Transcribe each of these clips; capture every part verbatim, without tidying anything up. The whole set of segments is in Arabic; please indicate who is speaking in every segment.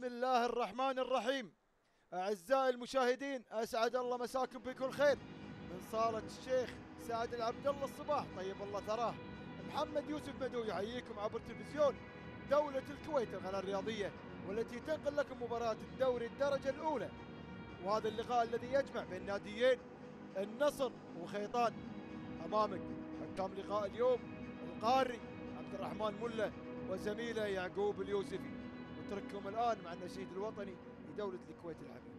Speaker 1: بسم الله الرحمن الرحيم. أعزائي المشاهدين، أسعد الله مساكم بكل خير من صالة الشيخ سعد العبد الله الصباح طيب الله ثراه. محمد يوسف مدوي يحييكم عبر تلفزيون دولة الكويت القناة الرياضية، والتي تنقل لكم مباراة الدوري الدرجة الأولى، وهذا اللقاء الذي يجمع بين ناديين النصر وخيطان. أمامك حكام لقاء اليوم القاري عبد الرحمن ملة وزميله يعقوب اليوسفي. نترككم الآن مع النشيد الوطني لدولة الكويت الحبيبة.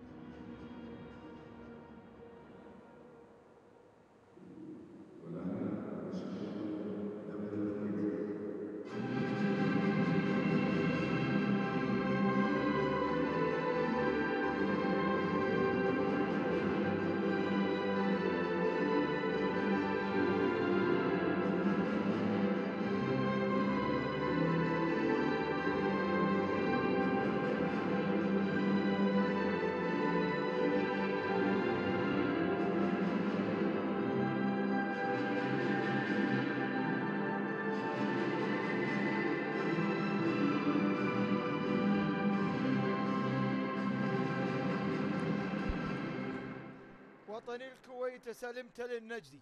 Speaker 1: وطني الكويت سلمت للنجدي.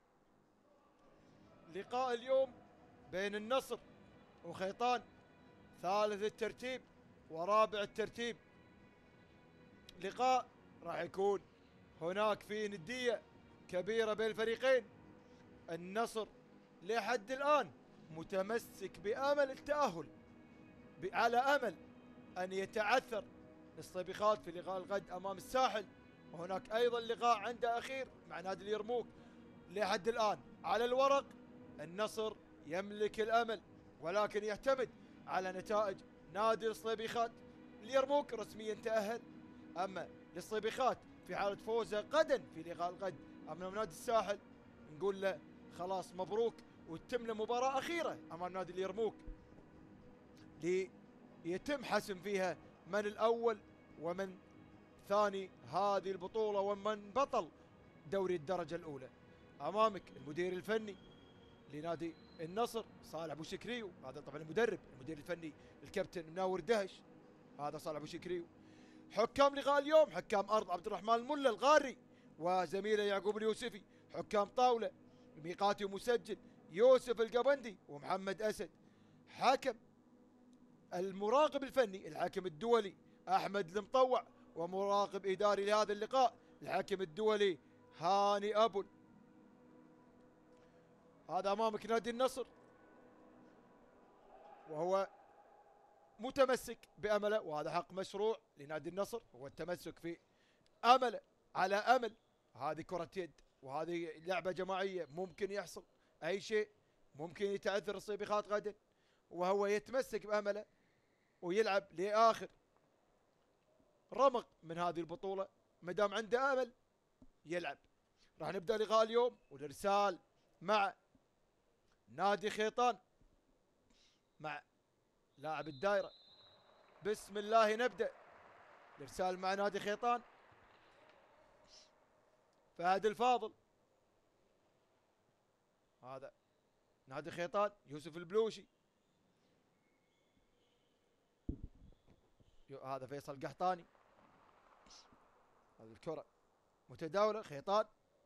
Speaker 1: لقاء اليوم بين النصر وخيطان، ثالث الترتيب ورابع الترتيب. لقاء راح يكون هناك فيه ندية كبيرة بين الفريقين. النصر لحد الآن متمسك بأمل التأهل، على أمل أن يتعثر للصبيخات في لقاء الغد أمام الساحل، وهناك أيضا لقاء عنده أخير مع نادي اليرموك. لحد الآن على الورق النصر يملك الأمل، ولكن يعتمد على نتائج نادي الصبيخات. اليرموك رسميا تأهل، أما للصبيخات في حالة فوزه غدا في لقاء الغد أمام نادي الساحل نقول له خلاص مبروك، وتتم له مباراة أخيرة أمام نادي اليرموك ليتم حسم فيها من الأول ومن ثاني هذه البطولة ومن بطل دوري الدرجة الأولى. أمامك المدير الفني لنادي النصر صالح أبو شكريو، هذا طبعا المدرب. المدير الفني الكابتن مناور دهش، هذا صالح أبو شكريو. حكام لقاء اليوم حكام أرض عبد الرحمن الملا الغاري وزميله يعقوب اليوسفي. حكام طاولة ميقاتي ومسجل يوسف القبندي ومحمد أسد. حكم المراقب الفني الحكم الدولي أحمد المطوع، ومراقب إداري لهذا اللقاء الحكم الدولي هاني أبل. هذا أمامك نادي النصر، وهو متمسك بأمله، وهذا حق مشروع لنادي النصر، هو التمسك في أمله على أمل. هذه كرة يد وهذه لعبة جماعية، ممكن يحصل أي شيء، ممكن يتعثر الصبيخات غدا، وهو يتمسك بأمله ويلعب لآخر رمق من هذه البطولة. مدام عنده أمل يلعب. راح نبدأ لقاء اليوم والإرسال مع نادي خيطان مع لاعب الدائرة. بسم الله نبدأ. الإرسال مع نادي خيطان فهد الفاضل. هذا نادي خيطان يوسف البلوشي، هذا فيصل قحطاني. هذه الكرة متداولة خيطان،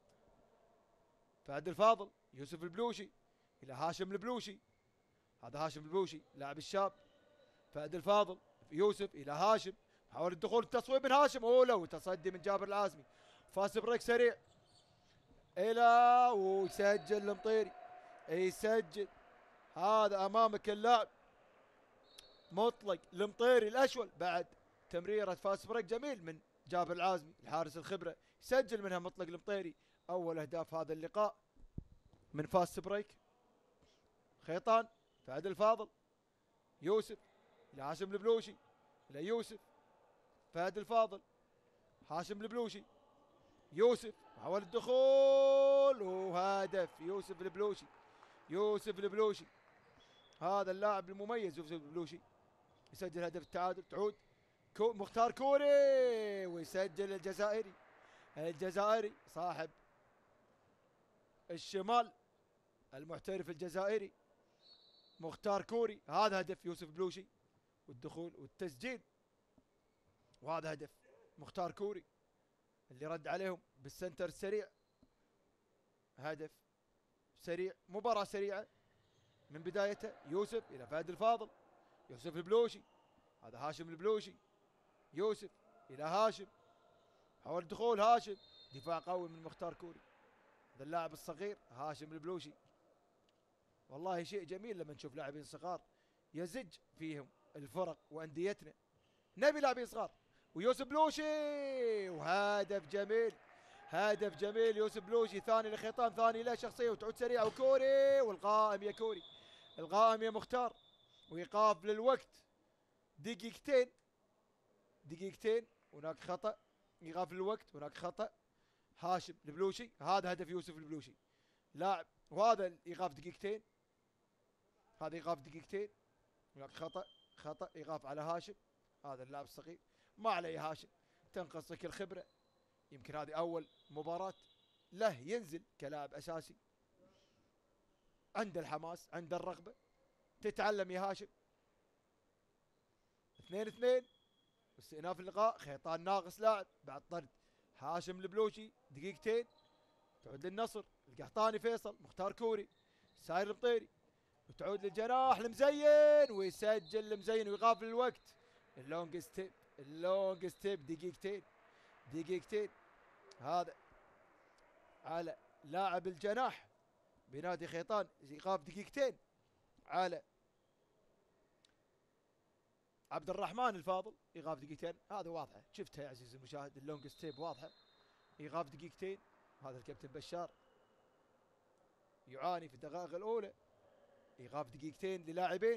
Speaker 1: فهد الفاضل يوسف البلوشي إلى هاشم البلوشي. هذا هاشم البلوشي لاعب الشاب. فهد الفاضل يوسف إلى هاشم، حاول الدخول التصويب من هاشم، أولى وتصدي من جابر العازمي. فاس بريك سريع إلى ويسجل المطيري، يسجل. هذا أمامك اللاعب مطلق المطيري الأشول بعد تمريرة فاس بريك جميل من جابر العازمي الحارس الخبرة، يسجل منها مطلق المطيري أول أهداف هذا اللقاء من فاست بريك. خيطان فهد الفاضل يوسف إلى هاشم البلوشي، إلى يوسف فهد الفاضل هاشم البلوشي يوسف، حاول الدخول وهدف يوسف البلوشي. يوسف البلوشي هذا اللاعب المميز يوسف البلوشي يسجل هدف التعادل. تعود كو مختار كوري ويسجل الجزائري، الجزائري صاحب الشمال المحترف الجزائري مختار كوري. هذا هدف يوسف بلوشي والدخول والتسجيل وهذا هدف مختار كوري اللي رد عليهم بالسنتر السريع. هدف سريع، مباراة سريعة من بدايته. يوسف الى فهد الفاضل، يوسف البلوشي، هذا هاشم البلوشي، يوسف الى هاشم، حاول الدخول هاشم، دفاع قوي من مختار كوري. هذا اللاعب الصغير هاشم البلوشي. والله شيء جميل لما نشوف لاعبين صغار يزج فيهم الفرق وانديتنا. نبي لاعبين صغار. ويوسف بلوشي، وهدف جميل، هدف جميل. يوسف بلوشي ثاني لخيطان، ثاني له شخصيه وتعود سريعه وكوري، والقائم يا كوري، القائم يا مختار، وايقاف للوقت دقيقتين، دقيقتين. هناك خطا، ايقاف للوقت، هناك خطا. هاشم البلوشي، هذا هدف يوسف البلوشي لاعب، وهذا الايقاف دقيقتين، هذا ايقاف دقيقتين. هناك خطا، خطا، ايقاف على هاشم، هذا اللاعب الصغير. ما عليه هاشم، تنقصك الخبره، يمكن هذه اول مباراه له ينزل كلاعب اساسي. عنده الحماس، عنده الرغبه، تتعلم يا هاشم. اثنين اثنين، واستئناف اللقاء. خيطان ناقص لاعب بعد طرد هاشم البلوشي دقيقتين. تعود للنصر، القحطاني فيصل، مختار كوري، ساير المطيري، وتعود للجناح المزين، ويسجل المزين ويغاف الوقت. اللونج ستيب، اللونج ستيب، دقيقتين، دقيقتين. هذا على لاعب الجناح بنادي خيطان، ايقاف دقيقتين على عبد الرحمن الفاضل، ايقاف دقيقتين. هذا واضحه، شفتها يا عزيزي المشاهد، اللونج ستيب واضحه، ايقاف دقيقتين. هذا الكابتن بشار يعاني في الدقائق الاولى، ايقاف دقيقتين للاعبين،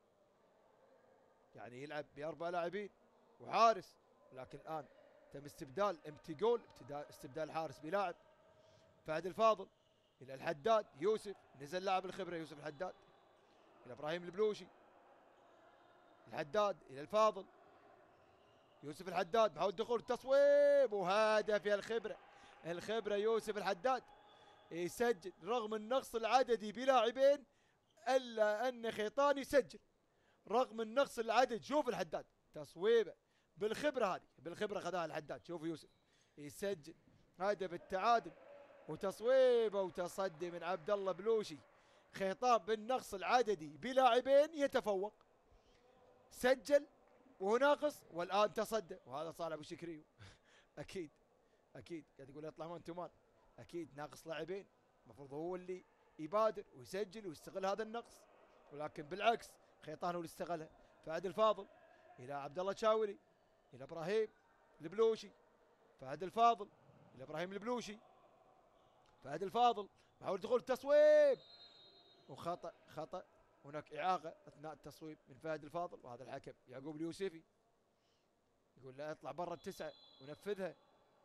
Speaker 1: يعني يلعب باربع لاعبين وحارس، لكن الان تم استبدال امتي جول، استبدال حارس بلاعب. فهد الفاضل الى الحداد، يوسف نزل لاعب الخبره، يوسف الحداد الى ابراهيم البلوشي، الحداد الى الفاضل، يوسف الحداد محاول دخول التصويب، وهدف يا الخبره، الخبره يوسف الحداد يسجل رغم النقص العددي بلاعبين، الا ان خيطان يسجل رغم النقص العدد. شوف الحداد تصويبه بالخبره، هذه بالخبره خذاها الحداد. شوف يوسف يسجل هدف التعادل، وتصويبه وتصدي من عبد الله بلوشي. خيطان بالنقص العددي بلاعبين يتفوق، سجل وهو ناقص، والان تصدى، وهذا صالح ابو شكريو. اكيد اكيد قاعد يقول يطلع مان تو مان، اكيد ناقص لاعبين، المفروض هو اللي يبادر ويسجل ويستغل هذا النقص، ولكن بالعكس خيطان هو اللي استغلها. فهد الفاضل الى عبد الله تشاوري، الى ابراهيم البلوشي، فهد الفاضل الى ابراهيم البلوشي، فهد الفاضل محاول دخول التصويب، وخطا، خطا، هناك اعاقه اثناء التصويب من فهد الفاضل. وهذا الحكم يعقوب اليوسفي يقول لا اطلع برا التسعه ونفذها.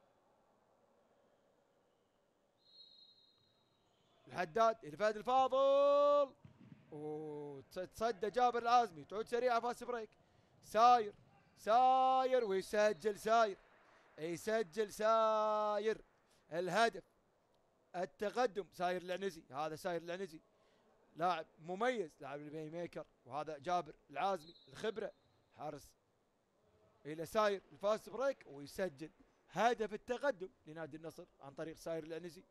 Speaker 1: الحداد الى فهد الفاضل، وتصدى جابر العازمي، تعود سريعه فاست بريك. ساير، ساير، ويسجل ساير، يسجل ساير الهدف التقدم. ساير العنزي، هذا ساير العنزي لاعب مميز، لاعب البلاي ميكر. وهذا جابر العازمي الخبره، حارس الى ساير الفاست بريك، ويسجل هدف التقدم لنادي النصر عن طريق ساير العنزي.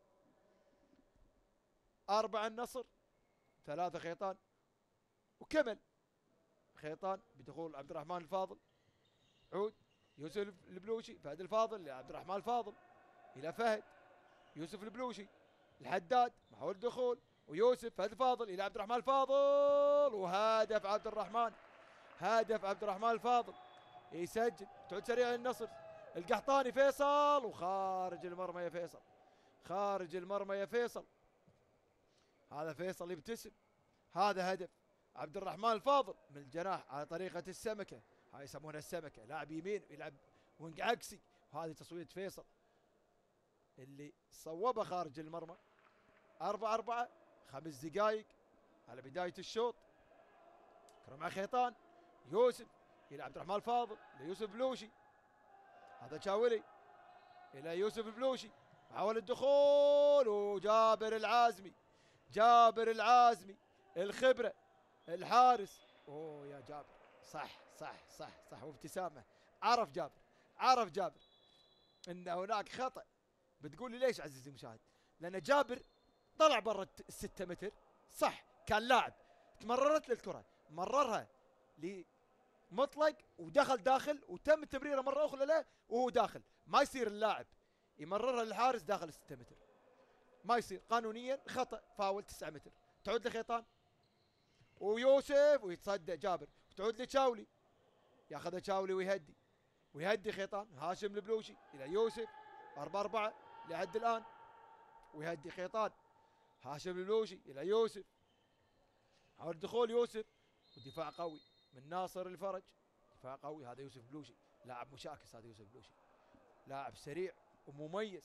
Speaker 1: أربعة النصر، ثلاثة خيطان، وكمل خيطان بدخول عبد الرحمن الفاضل. عود يوسف البلوشي، فهد الفاضل لعبد الرحمن الفاضل، إلى فهد، يوسف البلوشي، الحداد محاول دخول، ويوسف فهد الفاضل إلى عبد الرحمن الفاضل، وهدف عبد الرحمن، هدف عبد الرحمن الفاضل يسجل. تعود سريع للنصر، القحطاني فيصل، وخارج المرمى يا فيصل، خارج المرمى يا فيصل. هذا فيصل يبتسم. هذا هدف عبد الرحمن الفاضل من الجناح على طريقة السمكة، هاي يسمونها السمكة، لاعب يمين يلعب وينج عكسي. وهذه تصويبة فيصل اللي صوبها خارج المرمى. أربعة أربعة، خمس دقائق على بداية الشوط. كرة مع خيطان، يوسف إلى عبد الرحمن الفاضل، ليوسف بلوشي، هذا شاولي إلى يوسف بلوشي، حاول الدخول، وجابر العازمي، جابر العازمي الخبرة الحارس. اوه يا جابر، صح صح صح صح، وابتسامة، عرف جابر، عرف جابر ان هناك خطأ. بتقول لي ليش عزيزي المشاهد؟ لان جابر طلع برا الستة متر، صح كان لاعب، تمررت للكرة، مررها لمطلق ودخل داخل وتم تمريره مرة أخرى له وهو داخل. ما يصير اللاعب يمررها للحارس داخل الستة متر، ما يصير قانونيا، خطأ، فاول تسعة متر. تعود لخيطان ويوسف ويتصدى جابر، وتعود لتشاولي، ياخذها تشاولي ويهدي ويهدي خيطان. هاشم البلوشي الى يوسف، أربعة أربعة لحد الآن، ويهدي خيطان. هاشم البلوشي الى يوسف، حاول دخول يوسف، ودفاع قوي من ناصر الفرج، دفاع قوي. هذا يوسف بلوشي لاعب مشاكس، هذا يوسف بلوشي لاعب سريع ومميز.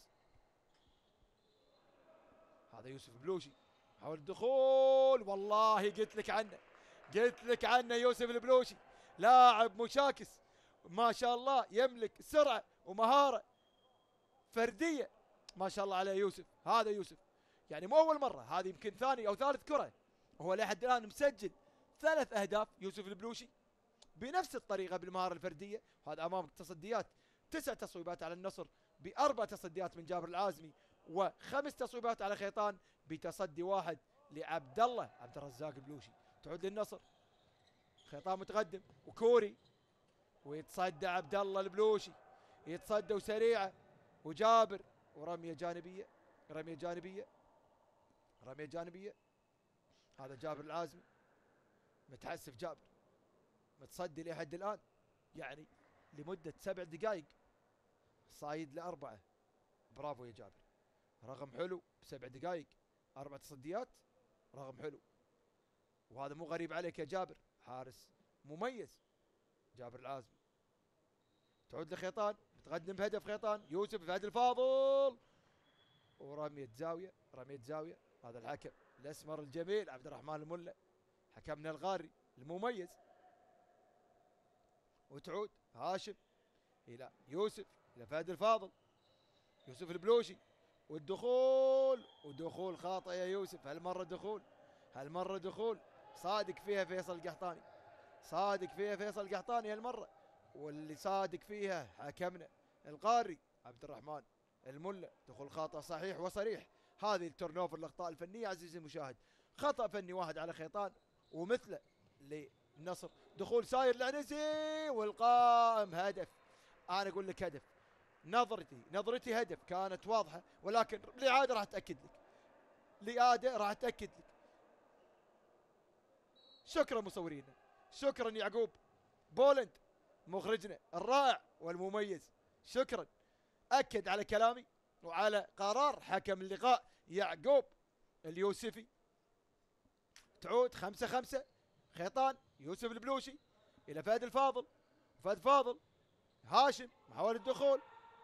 Speaker 1: هذا يوسف بلوشي حاول الدخول، والله قلت لك عنه، قلت لك عنه يوسف البلوشي لاعب مشاكس ما شاء الله، يملك سرعة ومهارة فردية ما شاء الله عليه يوسف. هذا يوسف يعني مو أول مرة، هذه يمكن ثاني أو ثالث كرة، وهو لحد الآن مسجل ثلاث أهداف يوسف البلوشي بنفس الطريقة بالمهارة الفردية. وهذا أمامك تصديات، تسع تصويبات على النصر بأربع تصديات من جابر العازمي، وخمس تصويبات على خيطان بتصدي واحد لعبد الله عبد الرزاق البلوشي. تعود للنصر، خيطان متقدم وكوري، ويتصدى عبد الله البلوشي، يتصدى وسريعه، وجابر ورميه جانبيه، رميه جانبيه، رميه جانبيه. هذا جابر العازمي متحسف، جابر متصدي لحد الان يعني لمده سبع دقائق، صايد لاربعه. برافو يا جابر، رقم حلو بسبع دقائق اربع تصديات، رقم حلو، وهذا مو غريب عليك يا جابر، حارس مميز جابر العازمي. تعود لخيطان، متقدم بهدف خيطان، يوسف فهد الفاضل، ورمية زاوية، رمية زاوية. هذا الحكم الاسمر الجميل عبد الرحمن الملا، حكمنا الغاري المميز. وتعود هاشم الى يوسف، الى فهد الفاضل، يوسف البلوشي، والدخول، ودخول خاطئ يا يوسف، هالمرة دخول، هالمرة دخول صادق فيها فيصل القحطاني، صادق فيها فيصل القحطاني هالمرة، واللي صادق فيها حكمنا القاري عبد الرحمن الملا. دخول خاطئ صحيح وصريح. هذه التورن اوفر، الاخطاء الفنيه عزيزي المشاهد، خطا فني واحد على خيطان ومثله للنصر. دخول ساير العنزي والقائم، هدف. انا اقول لك هدف، نظرتي نظرتي هدف كانت واضحه، ولكن الاعاده راح تاكد لك، الاعاده راح تاكد لك. شكرا مصورينا، شكرا يعقوب بولند مخرجنا الرائع والمميز، شكرا، اكد على كلامي وعلى قرار حكم اللقاء يعقوب اليوسفي. تعود خمسة خمسة خيطان، يوسف البلوشي الى فهد الفاضل، فهد فاضل، هاشم محاولة الدخول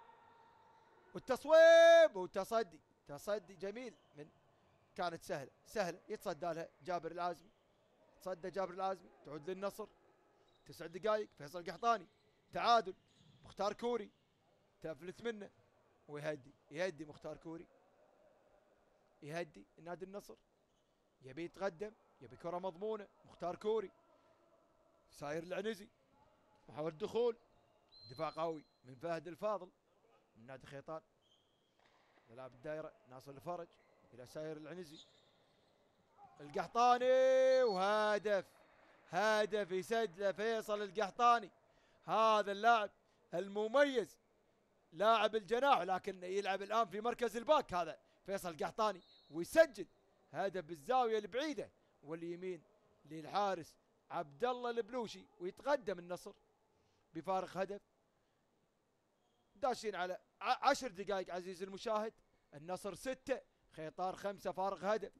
Speaker 1: والتصويب والتصدي، تصدي جميل من، كانت سهلة سهلة يتصدى لها جابر العازمي، تصدى جابر العازمي. تعود للنصر، تسع دقائق، فيصل القحطاني، تعادل، مختار كوري تفلت منه ويهدي، يهدي مختار كوري، يهدي نادي النصر، يبي يتقدم، يبي كرة مضمونة. مختار كوري، ساير العنزي، محاولة دخول، دفاع قوي من فهد الفاضل من نادي خيطان، يلعب الدائرة ناصر الفرج إلى ساير العنزي، القحطاني، وهدف، هدف يسجله فيصل القحطاني. هذا اللاعب المميز، لاعب الجناح لكن يلعب الآن في مركز الباك، هذا فيصل القحطاني، ويسجل هدف بالزاوية البعيدة واليمين للحارس عبد الله البلوشي، ويتقدم النصر بفارق هدف. داشين على عشر دقائق عزيزي المشاهد، النصر ستة خيطان خمسة، فارق هدف.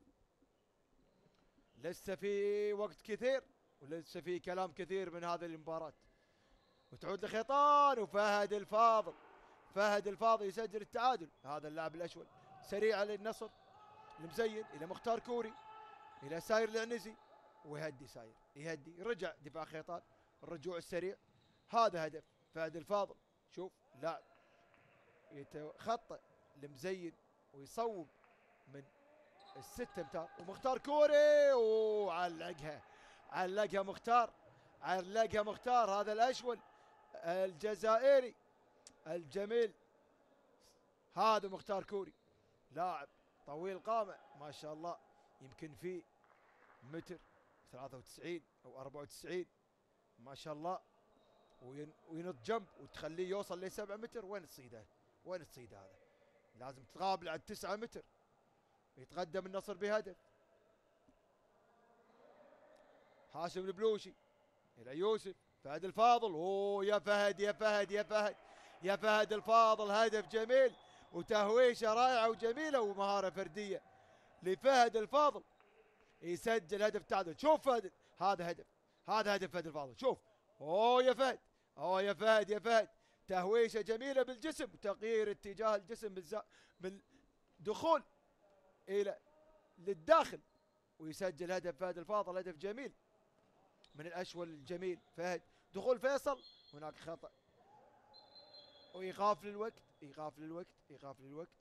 Speaker 1: لسه في وقت كثير ولسه في كلام كثير من هذه المباراة. وتعود لخيطان، وفهد الفاضل، فهد الفاضل يسجل التعادل. هذا اللاعب الاشول سريع للنصر المزين، الى مختار كوري، الى ساير العنزي، ويهدي ساير، يهدي، رجع دفاع خيطان، الرجوع السريع. هذا هدف فهد الفاضل. شوف لاعب يتخطى المزين ويصوب من الستة امتار، ومختار كوري، وعلقها، علقها مختار، علقها مختار، هذا الاشول الجزائري الجميل هذا مختار كوري، لاعب طويل قامة ما شاء الله، يمكن في متر ثلاثة وتسعين أو أربعة وتسعين ما شاء الله، وينط جنب وتخليه يوصل لسبعة متر. وين تصيده؟ وين تصيد هذا؟ لازم تقابل على التسعة متر. يتقدم النصر بهدف. هاشم البلوشي إلى يوسف فهد الفاضل. اوه يا فهد يا فهد يا فهد يا فهد الفاضل، هدف جميل وتهويشه رائعه وجميله ومهاره فرديه لفهد الفاضل، يسجل هدف تعادل. شوف فهد، هذا هدف، هذا هدف فهد الفاضل. شوف اوه يا فهد، اوه يا فهد يا فهد، تهويشه جميله بالجسم وتغيير اتجاه الجسم بالزا بالدخول الى للداخل، ويسجل هدف فهد الفاضل، هدف جميل من الاشول الجميل. فهد دخول فيصل، هناك خطأ وايقاف للوقت، ايقاف للوقت، ايقاف للوقت.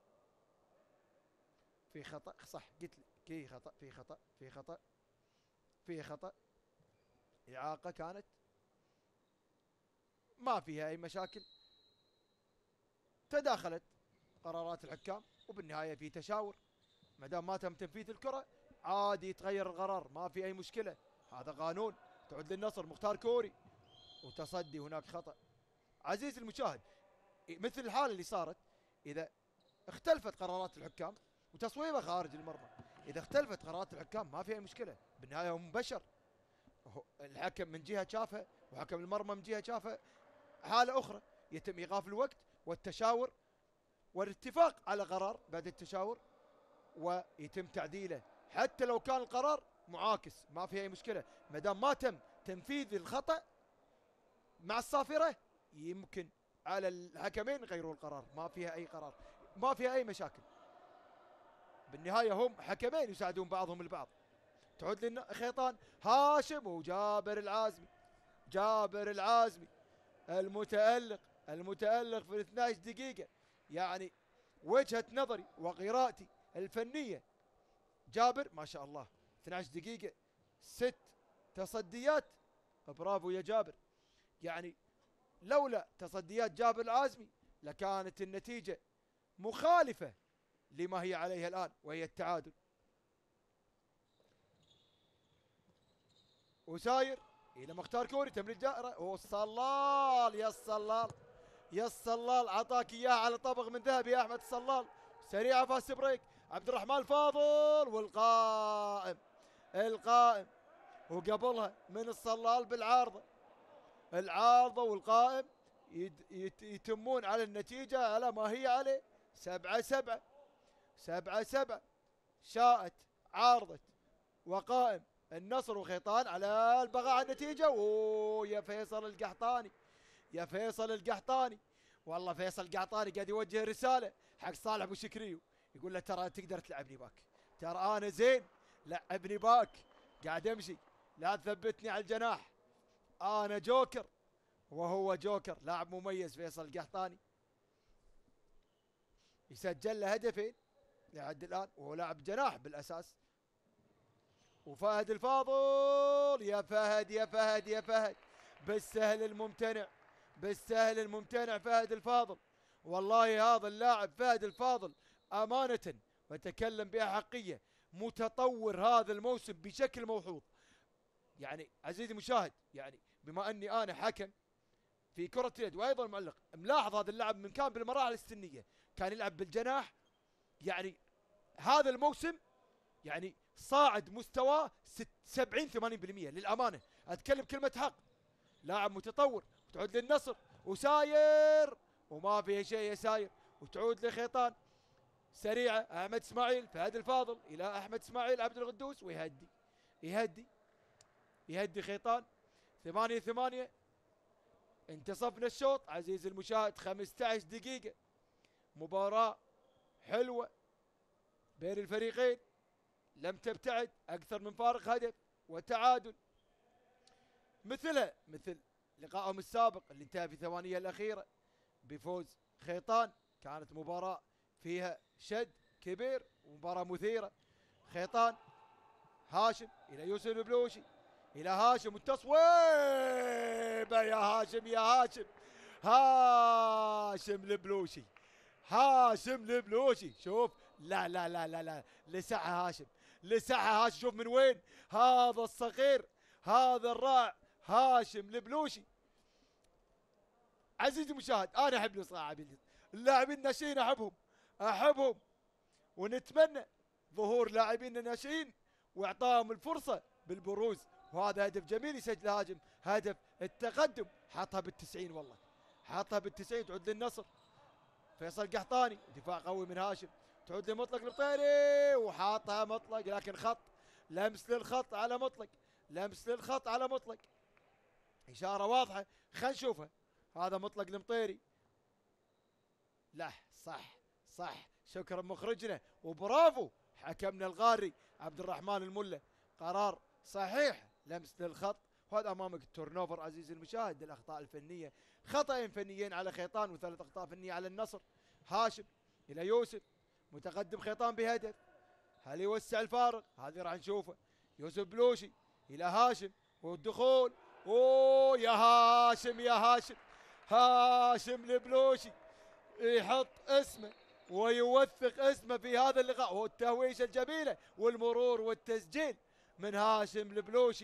Speaker 1: في خطأ صح، قلت لك في خطأ، في خطأ، في خطأ، في خطأ، إعاقة كانت ما فيها أي مشاكل. تداخلت قرارات الحكام وبالنهاية في تشاور، ما دام ما تم تنفيذ الكرة عادي يتغير القرار، ما في أي مشكلة، هذا قانون. تعود للنصر مختار كوري وتصدي، هناك خطأ. عزيزي المشاهد، مثل الحالة اللي صارت، إذا اختلفت قرارات الحكام وتصويبه خارج المرمى، إذا اختلفت قرارات الحكام ما في أي مشكلة، بالنهاية هم بشر. الحكم من جهة شافها وحكم المرمى من جهة شافها حالة أخرى، يتم إيقاف الوقت والتشاور والاتفاق على قرار بعد التشاور ويتم تعديله، حتى لو كان القرار معاكس ما في أي مشكلة، ما دام ما تم تنفيذ الخطأ مع الصافرة يمكن على الحكمين يغيروا القرار، ما فيها أي قرار، ما فيها أي مشاكل. بالنهاية هم حكمين يساعدون بعضهم البعض. تعود لنا خيطان هاشم وجابر العازمي، جابر العازمي المتألق، المتألق في اثنتي عشرة دقيقة، يعني وجهة نظري وقراءتي الفنية جابر ما شاء الله اثنتي عشرة دقيقة ست تصديات، برافو يا جابر. يعني لولا تصديات جابر العازمي لكانت النتيجة مخالفة لما هي عليها الآن وهي التعادل. وساير الى مختار كوري، تمرير جائرة، والصلال يا الصلال يا الصلال، عطاك اياها على طبق من ذهب يا احمد الصلال. سريعه فاست بريك، عبد الرحمن الفاضل والقائم، القائم وقبلها من الصلال بالعارضه، العارضه والقائم يتمون على النتيجه على ما هي عليه. سبعة سبعة، سبعة سبعة، شاءت عارضة وقائم النصر وخيطان على البقاء على النتيجة. اوه يا فيصل القحطاني، يا فيصل القحطاني، والله فيصل القحطاني قاعد يوجه رسالة حق صالح ابو شكريو، يقول له ترى تقدر تلعبني باك، ترى انا زين، لعبني باك، قاعد امشي، لا تثبتني على الجناح، انا جوكر. وهو جوكر، لاعب مميز فيصل القحطاني، يسجل له هدفين لحد الان وهو لاعب جناح بالاساس. وفهد الفاضل، يا فهد يا فهد يا فهد، بالسهل الممتنع، بالسهل الممتنع فهد الفاضل. والله هذا اللاعب فهد الفاضل امانة وتكلم باحقية متطور هذا الموسم بشكل ملحوظ. يعني عزيزي المشاهد، يعني بما اني انا حكم في كرة اليد وايضا معلق، ملاحظ هذا اللاعب من كان بالمراحل السنية كان يلعب بالجناح، يعني هذا الموسم يعني صاعد مستواه سبعين ثمانين بالمئة للامانه، اتكلم كلمه حق. لاعب متطور. وتعود للنصر وساير وما فيها شيء يا ساير، وتعود لخيطان سريعه، احمد اسماعيل فهد الفاضل الى احمد اسماعيل عبد القدوس، ويهدي يهدي يهدي خيطان. ثمانية ثمانية، انتصفنا الشوط عزيزي المشاهد، خمسة عشر دقيقه مباراه حلوه بين الفريقين، لم تبتعد أكثر من فارق هدف وتعادل، مثلها مثل لقائهم السابق اللي انتهى في الثوانية الأخيرة بفوز خيطان. كانت مباراة فيها شد كبير ومباراة مثيرة. خيطان هاشم إلى يوسف البلوشي، إلى هاشم، والتصويبة يا هاشم يا هاشم، هاشم البلوشي، هاشم البلوشي. شوف، لا لا لا لا لا، لسعها هاشم، لسعها هاشم. شوف من وين هذا الصغير، هذا الرائع هاشم البلوشي. عزيزي المشاهد، انا احب اللاعبين، اللاعبين الناشئين احبهم، احبهم، ونتمنى ظهور لاعبين الناشئين واعطائهم الفرصه بالبروز. وهذا هدف جميل يسجل هاجم، هدف التقدم، حطها بالتسعين والله، حطها بالتسعين. تعود للنصر، فيصل قحطاني، دفاع قوي من هاشم، تعود لمطلق المطيري وحاطها مطلق، لكن خط، لمس للخط على مطلق، لمس للخط على مطلق، اشاره واضحه، خلينا نشوفها. هذا مطلق المطيري، لا صح صح، شكرا مخرجنا وبرافو حكمنا الغاري عبد الرحمن الملا، قرار صحيح، لمس للخط. وهذا امامك التورن اوفر عزيزي المشاهد، الاخطاء الفنيه، خطأين فنيين على خيطان وثلاث اخطاء فنيه على النصر. هاشم الى يوسف، متقدم خيطان بهدف، هل يوسع الفارق؟ هذه راح نشوفه. يوسف بلوشي الى هاشم والدخول، اوه يا هاشم يا هاشم، هاشم البلوشي يحط اسمه ويوثق اسمه في هذا اللقاء، والتهويشه الجميله والمرور والتسجيل من هاشم البلوشي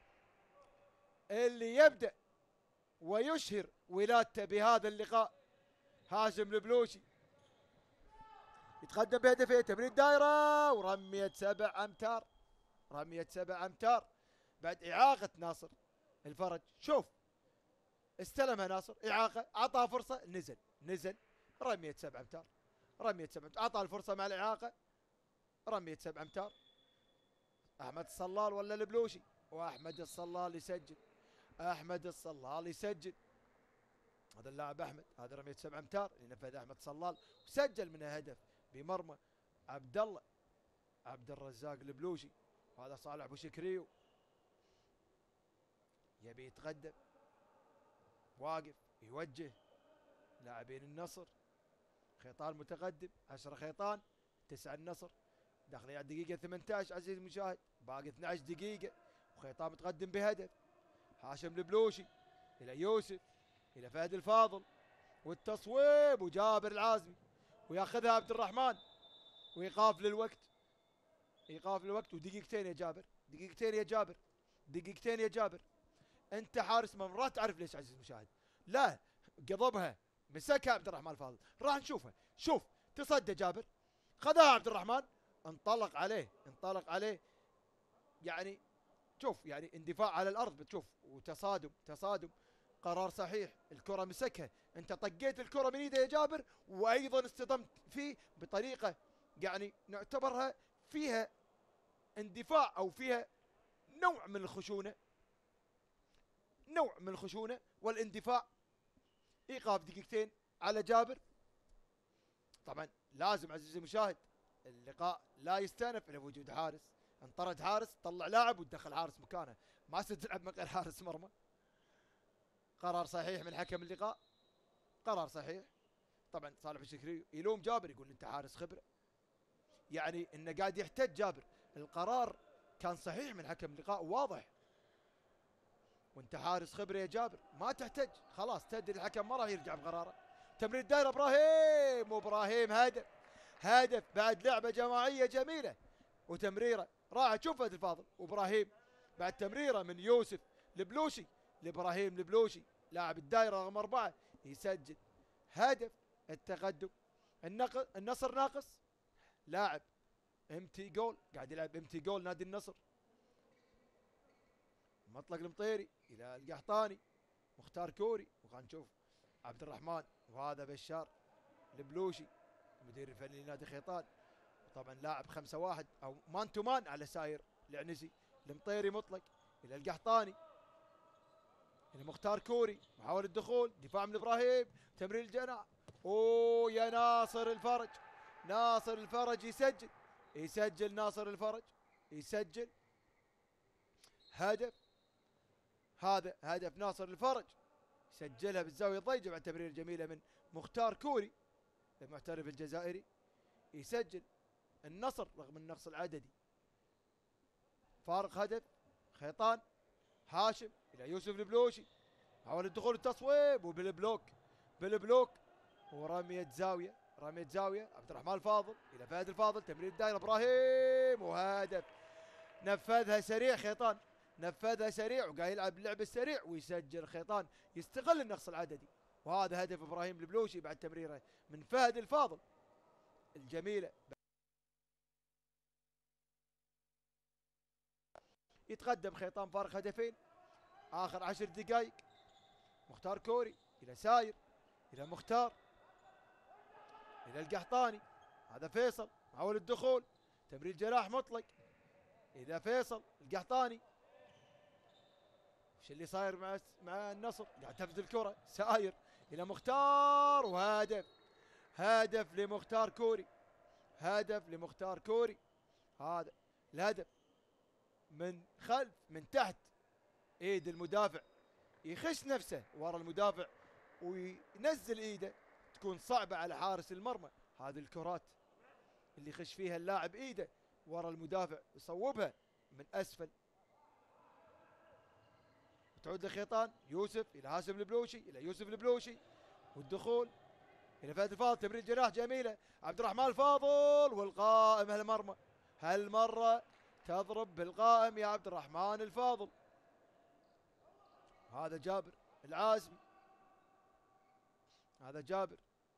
Speaker 1: اللي يبدا ويشهر ولادته بهذا اللقاء. هاشم البلوشي يتقدم بهدفين، تمرير دائره ورميه سبع امتار، رميه سبع امتار بعد اعاقه ناصر الفرج. شوف، استلمها ناصر، اعاقه، اعطاه فرصه، نزل نزل، رميه سبع امتار، رميه سبع امتار، اعطى الفرصه مع الاعاقه، رميه سبع امتار. احمد الصلال ولا البلوشي؟ واحمد الصلال يسجل، احمد الصلال يسجل، هذا اللاعب احمد، هذا رميه سبع امتار اللي نفذها احمد صلال وسجل منها هدف بمرمى عبد الله عبد الرزاق البلوشي. وهذا صالح ابو شكريو يبي يتقدم، واقف يوجه لاعبين النصر، خيطان متقدم، عشرة خيطان، تسعة النصر، داخلين على الدقيقة ثمانية عشر عزيزي المشاهد، باقي اثني عشر دقيقة وخيطان متقدم بهدف. هاشم البلوشي الى يوسف، الى فهد الفاضل، والتصويب وجابر العازمي، وياخذها عبد الرحمن، وايقاف للوقت، ايقاف للوقت ودقيقتين يا جابر، دقيقتين يا جابر، دقيقتين يا جابر. انت حارس ما تعرف ليش عزيزي المشاهد، لا قضبها، مسكها عبد الرحمن الفاضل، راح نشوفها. شوف، تصدى جابر، خذها عبد الرحمن، انطلق عليه، انطلق عليه، يعني شوف، يعني اندفاع على الارض بتشوف، وتصادم، تصادم، قرار صحيح، الكرة مسكها، انت طقيت الكرة من ايده يا جابر، وايضا اصطدمت فيه بطريقة يعني نعتبرها فيها اندفاع او فيها نوع من الخشونة، نوع من الخشونة والاندفاع. ايقاف دقيقتين على جابر. طبعا لازم عزيزي المشاهد اللقاء لا يستأنف الا بوجود حارس، انطرد حارس، طلع لاعب وتدخل حارس مكانه، ما تلعب من غير حارس مرمى. قرار صحيح من حكم اللقاء، قرار صحيح. طبعا صالح الشكري يلوم جابر، يقول انت حارس خبره، يعني انه قاعد يحتج جابر، القرار كان صحيح من حكم اللقاء واضح، وانت حارس خبره يا جابر ما تحتج، خلاص تدري الحكم ما راح يرجع بقراره. تمرير دايره ابراهيم، وابراهيم هدف، هدف بعد لعبه جماعيه جميله وتمريره رائعه. شوف فهد الفاضل وابراهيم بعد تمريره من يوسف البلوشي لابراهيم البلوشي لاعب الدائره رقم اربعه يسجل هدف التقدم. النصر ناقص لاعب، امتي جول، قاعد يلعب امتي جول نادي النصر. مطلق المطيري الى القحطاني، مختار كوري، وخلينا نشوف عبد الرحمن، وهذا بشار البلوشي المدير الفني لنادي خيطان، طبعا لاعب خمسة واحد او مان تو مان على ساير العنزي. المطيري مطلق الى القحطاني، الى مختار كوري، محاولة الدخول، دفاع من ابراهيم، تمرير الجناح، اوه يا ناصر الفرج، ناصر الفرج يسجل، يسجل ناصر الفرج، يسجل هدف، هذا هدف ناصر الفرج، سجلها بالزاويه الضيقه بعد تمرير جميله من مختار كوري المحترف الجزائري، يسجل النصر رغم النقص العددي. فارق هدف خيطان. هاشم الى يوسف البلوشي، حاول الدخول التصويب وبالبلوك، بالبلوك، ورمية زاوية، رمية زاوية عبد الرحمن الفاضل إلى فهد الفاضل، تمرير الدائرة إبراهيم وهدف. نفذها سريع خيطان، نفذها سريع وقاعد يلعب اللعب السريع ويسجل خيطان، يستغل النقص العددي. وهذا هدف ابراهيم البلوشي بعد تمريره من فهد الفاضل الجميله. يتقدم خيطان فارق هدفين اخر عشر دقائق. مختار كوري الى ساير الى مختار الى القحطاني، هذا فيصل حاول الدخول، تمرير جراح مطلق الى فيصل القحطاني. وش اللي صاير مع مع النصر؟ قاعد تفز الكره، ساير الى مختار وهدف. هدف لمختار كوري، هدف لمختار كوري. هذا الهدف من خلف من تحت ايد المدافع، يخش نفسه ورا المدافع وينزل ايده، تكون صعبه على حارس المرمى. هذه الكرات اللي يخش فيها اللاعب ايده ورا المدافع يصوبها من اسفل. تعود لخيطان يوسف الى هاشم البلوشي الى يوسف البلوشي، والدخول الى فهد الفاضل، تمرير جناح جميله عبد الرحمن الفاضل، والقائم هالمرمى هالمره تضرب بالقائم يا عبد الرحمن الفاضل. هذا جابر العازمي، هذا جابر.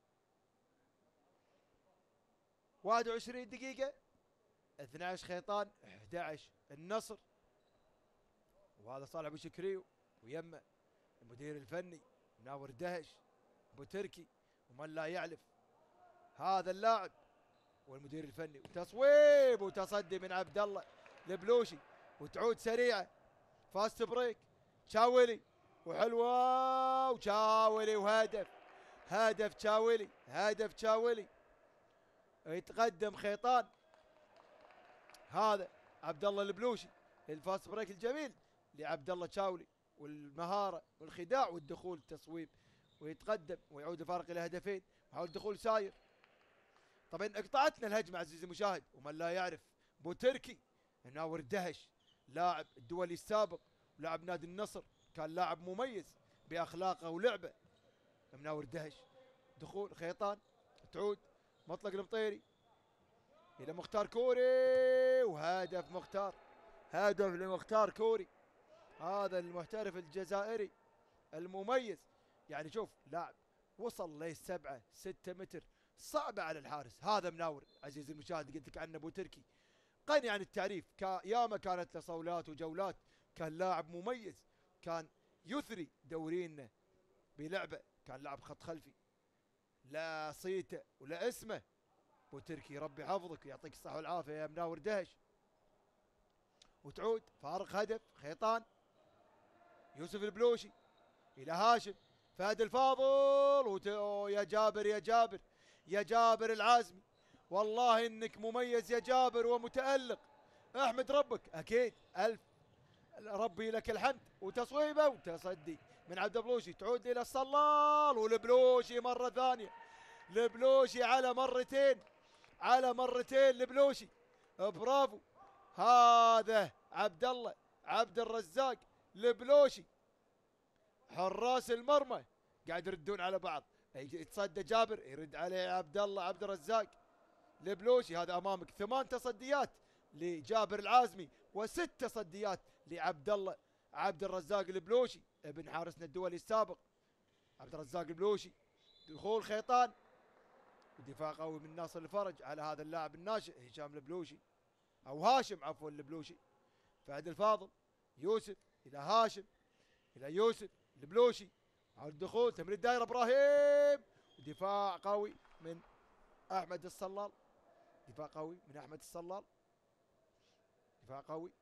Speaker 1: واحد وعشرين دقيقة، اثني عشر خيطان احد عشر النصر. وهذا صالح ابو شكريو ويمه المدير الفني مناور دهش ابو تركي ومن لا يعلف هذا اللاعب والمدير الفني. وتصويب وتصدي من عبد الله البلوشي، وتعود سريعه فاست بريك تشاولي وحلوه وتشاولي وهدف. هدف تشاولي، هدف تشاولي. يتقدم خيطان، هذا عبد الله البلوشي، الفاست بريك الجميل لعبد الله تشاولي والمهاره والخداع والدخول التصويب، ويتقدم ويعود الفارق الى هدفين. وحاول دخول ساير. طبعا اقطعتنا الهجمه عزيزي المشاهد، ومن لا يعرف بو تركي مناور الدهش لاعب الدولي السابق ولاعب نادي النصر، كان لاعب مميز باخلاقه ولعبه. مناور دهش، دخول خيطان، تعود مطلق المطيري الى مختار كوري، وهدف مختار، هدف لمختار كوري، هذا المحترف الجزائري المميز. يعني شوف لاعب وصل للسبعة ستة متر، صعبة على الحارس. هذا مناور عزيزي المشاهد، قلت لك عنه ابو تركي غني عن التعريف، ياما كانت له صولات وجولات، كان لاعب مميز، كان يثري دورينا بلعبه، كان لاعب خط خلفي لا صيته ولا اسمه. ابو تركي ربي حفظك ويعطيك الصحة والعافية يا مناور دهش. وتعود فارق هدف خيطان، يوسف البلوشي الى هاشم، فهد الفاضل وت... يا جابر يا جابر يا جابر العازمي، والله انك مميز يا جابر ومتألق، احمد ربك اكيد الف ربي لك الحمد. وتصويبه وتصدي من عبد البلوشي، تعود الى الصلال والبلوشي مره ثانيه، البلوشي على مرتين على مرتين البلوشي، برافو. هذا عبد الله عبد الرزاق البلوشي، حراس المرمى قاعد يردون على بعض، يتصدى جابر يرد عليه عبد الله عبد الرزاق البلوشي. هذا امامك ثمان تصديات لجابر العازمي وست تصديات لعبد الله عبد الرزاق البلوشي ابن حارسنا الدولي السابق عبد الرزاق البلوشي. دخول خيطان ودفاع قوي من ناصر الفرج على هذا اللاعب الناشئ هشام البلوشي او هاشم عفوا البلوشي. فهد الفاضل يوسف الى هاشم الى يوسف البلوشي، على الدخول تمرير دائره ابراهيم، ودفاع قوي من احمد الصلال، دفاع قوي من احمد الصلال، دفاع قوي.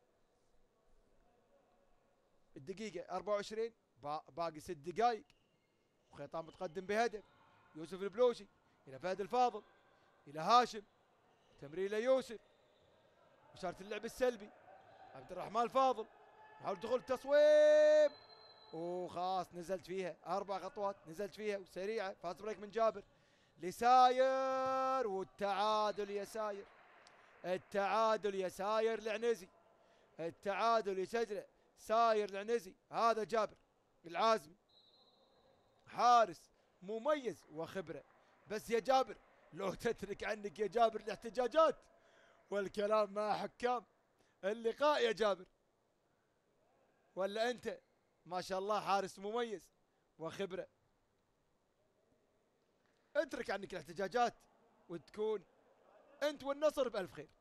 Speaker 1: الدقيقة أربعة وعشرين، باقي ست دقائق وخيطان متقدم بهدف. يوسف البلوشي الى فهد الفاضل الى هاشم، تمرير الى يوسف، اشارة اللعب السلبي عبد الرحمن الفاضل، حاول دخول التصويب وخلاص نزلت فيها اربع خطوات، نزلت فيها وسريعه. فاست بريك من جابر لساير، والتعادل يا ساير، التعادل يا ساير العنزي، التعادل يسجله ساير العنزي. هذا جابر العازمي حارس مميز وخبرة. بس يا جابر لو تترك عنك يا جابر الاحتجاجات والكلام مع حكام اللقاء يا جابر، ولا أنت ما شاء الله حارس مميز وخبرة، اترك عنك الاحتجاجات وتكون أنت والنصر بألف خير.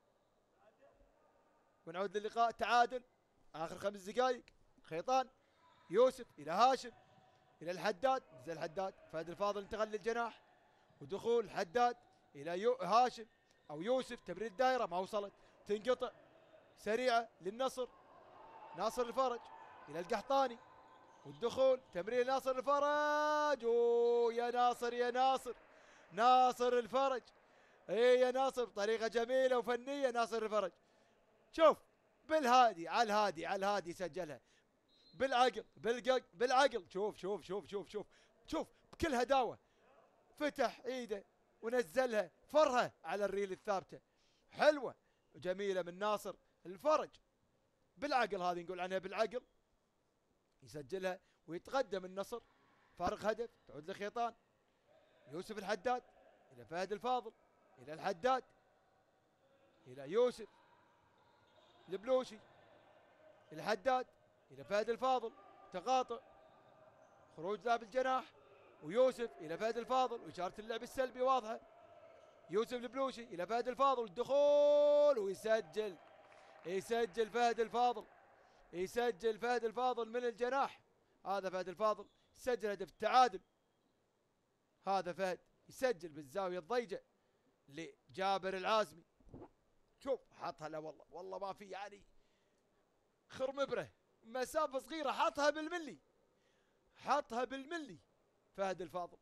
Speaker 1: ونعود للقاء تعادل آخر خمس دقائق. خيطان، يوسف إلى هاشم إلى الحداد، نزل الحداد، فهد الفاضل انتقل للجناح ودخول حداد إلى يو هاشم أو يوسف، تمرير الدائرة ما وصلت، تنقطع سريعة للنصر، ناصر الفرج إلى القحطاني والدخول، تمرير ناصر الفرج، أوه يا ناصر يا ناصر، ناصر الفرج، اي يا ناصر بطريقة جميلة وفنية، ناصر الفرج شوف بالهادي على الهادي على الهادي سجلها بالعقل بالقق بالعقل، شوف شوف شوف شوف شوف شوف بكل هداوة فتح ايده ونزلها فرها على الريل الثابتة، حلوة جميلة من ناصر الفرج بالعقل، هذه نقول عنها بالعقل، يسجلها ويتقدم النصر فارق هدف. تعود لخيطان، يوسف الحداد إلى فهد الفاضل إلى الحداد إلى يوسف البلوشي، الحداد إلى فهد الفاضل، تقاطع خروج لاعب الجناح ويوسف إلى فهد الفاضل، وإشارة اللعب السلبي واضحة، يوسف البلوشي إلى فهد الفاضل، الدخول ويسجل، يسجل فهد الفاضل، يسجل فهد الفاضل من الجناح، هذا فهد الفاضل سجل هدف التعادل، هذا فهد يسجل بالزاوية الضيجة لجابر العازمي، شوف حطها لا والله والله ما في يعني خرمبره مسافة صغيرة، حطها بالملي، حطها بالملي فهد الفاضل.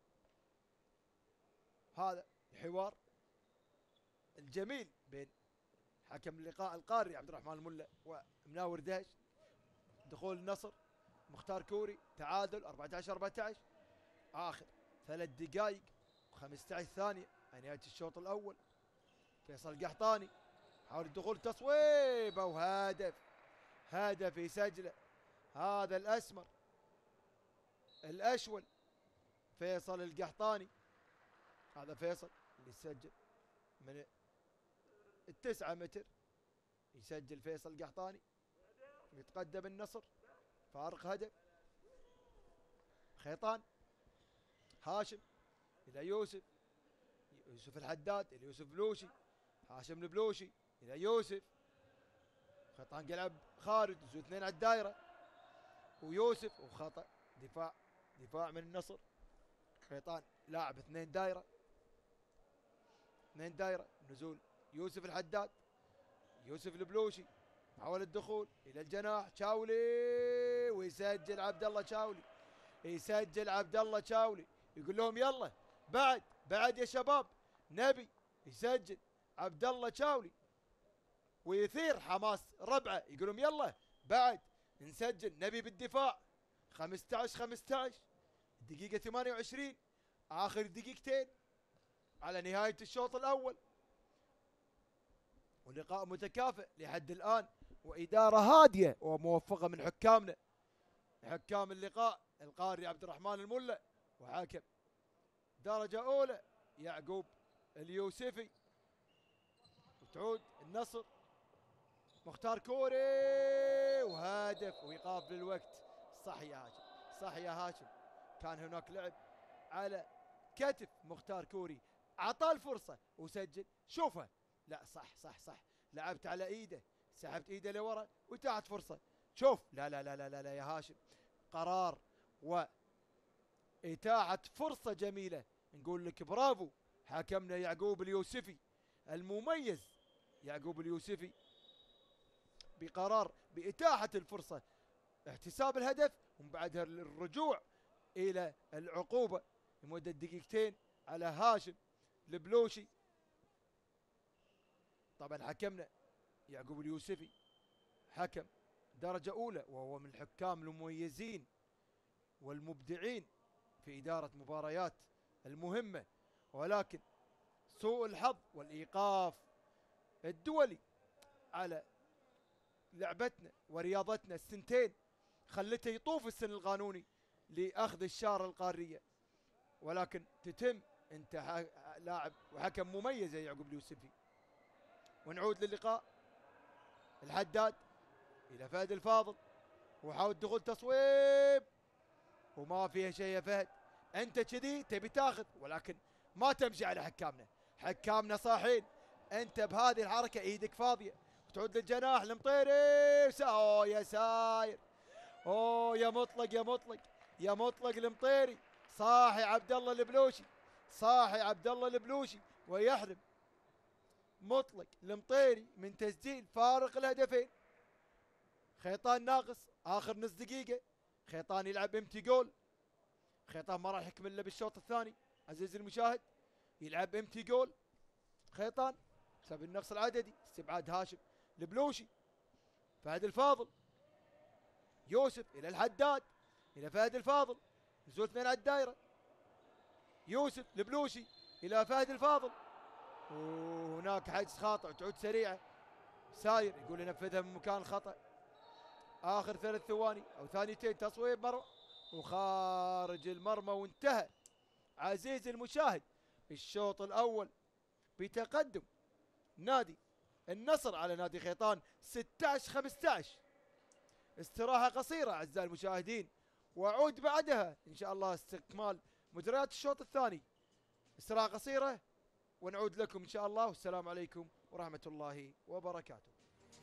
Speaker 1: هذا الحوار الجميل بين حكم اللقاء القاري عبد الرحمن الملا ومناور دهش. دخول النصر مختار كوري، تعادل أربعة عشر أربعة عشر، آخر ثلاث دقائق وخمسة عشر ثانية على نهاية الشوط الأول. فيصل القحطاني حاول الدخول تصويبه وهدف، هدف يسجله هذا الأسمر الأشول فيصل القحطاني، هذا فيصل اللي يسجل من التسعة متر، يسجل فيصل القحطاني ويتقدم النصر فارق هدف. خيطان، هاشم إلى يوسف، يوسف الحداد إلى يوسف بلوشي، هاشم البلوشي إلى يوسف، خيطان قلب خارج، يزود اثنين على الدائرة ويوسف وخطأ دفاع، دفاع من النصر، خيطان لاعب اثنين دائرة، اثنين دائرة، نزول يوسف الحداد، يوسف البلوشي حاول الدخول إلى الجناح، شاولي ويسجل عبد الله شاولي، يسجل عبد الله شاولي، يقول لهم يلا بعد بعد يا شباب نبي، يسجل عبد الله شاولي ويثير حماس ربعه، يقول لهم يلا بعد نسجل نبي بالدفاع. خمسة عشر خمسة عشر دقيقة ثمانية وعشرين، آخر دقيقتين على نهاية الشوط الأول، ولقاء متكافئ لحد الآن، وإدارة هادية وموفقة من حكامنا، حكام اللقاء القاري عبد الرحمن الملا، وحاكم درجة أولى يعقوب اليوسفي. وتعود النصر مختار كوري وهدف وإيقاف للوقت. صح يا هاشم، صح يا هاشم، كان هناك لعب على كتف مختار كوري، أعطاه الفرصة وسجل، شوفها لا صح صح صح، لعبت على ايده، سحبت ايده لورا وتاعت فرصة، شوف لا لا لا لا لا, لا يا هاشم، قرار وإتاحة فرصة جميلة، نقول لك برافو حكمنا يعقوب اليوسفي المميز، يعقوب اليوسفي بقرار بإتاحة الفرصة، احتساب الهدف ومن بعدها الرجوع إلى العقوبة لمدة دقيقتين على هاشم البلوشي. طبعا حكمنا يعقوب اليوسفي حكم درجة أولى، وهو من الحكام المميزين والمبدعين في إدارة مباريات المهمة، ولكن سوء الحظ والإيقاف الدولي على لعبتنا ورياضتنا السنتين خلته يطوف السن القانوني لأخذ الشارة القارية، ولكن تتم. انت لاعب وحكم مميز يا يعقوب اليوسفي. ونعود للقاء. الحداد الى فهد الفاضل وحاول دخول تصويب وما فيها شيء يا فهد. انت كذي تبي تاخذ ولكن ما تمشي على حكامنا. حكامنا صاحين. انت بهذه الحركه ايدك فاضيه وتعود للجناح المطيري. اوه يا ساير. اوه يا مطلق يا مطلق يا مطلق المطيري. صاحي عبد الله البلوشي. صاحي عبد الله البلوشي ويحرم مطلق المطيري من تسجيل فارق الهدفين. خيطان ناقص اخر نص دقيقه. خيطان يلعب امتي جول. خيطان ما راح يكمل الا بالشوط الثاني عزيزي المشاهد. يلعب امتي جول خيطان بسبب النقص العددي. استبعاد هاشم البلوشي. فهد الفاضل. يوسف الى الحداد الى فهد الفاضل. نزول اثنين على الدائره. يوسف البلوشي الى فهد الفاضل وهناك حجز خاطئ. تعود سريعه. ساير يقول ينفذها من مكان خطا. اخر ثلاث ثواني او ثانيتين. تصويب مرمى وخارج المرمى وانتهى عزيزي المشاهد الشوط الاول بتقدم نادي النصر على نادي خيطان ستة عشر خمسة عشر. استراحه قصيره اعزائي المشاهدين واعود بعدها ان شاء الله استكمال مجريات الشوط الثاني. استراحه قصيره ونعود لكم ان شاء الله والسلام عليكم ورحمه الله وبركاته.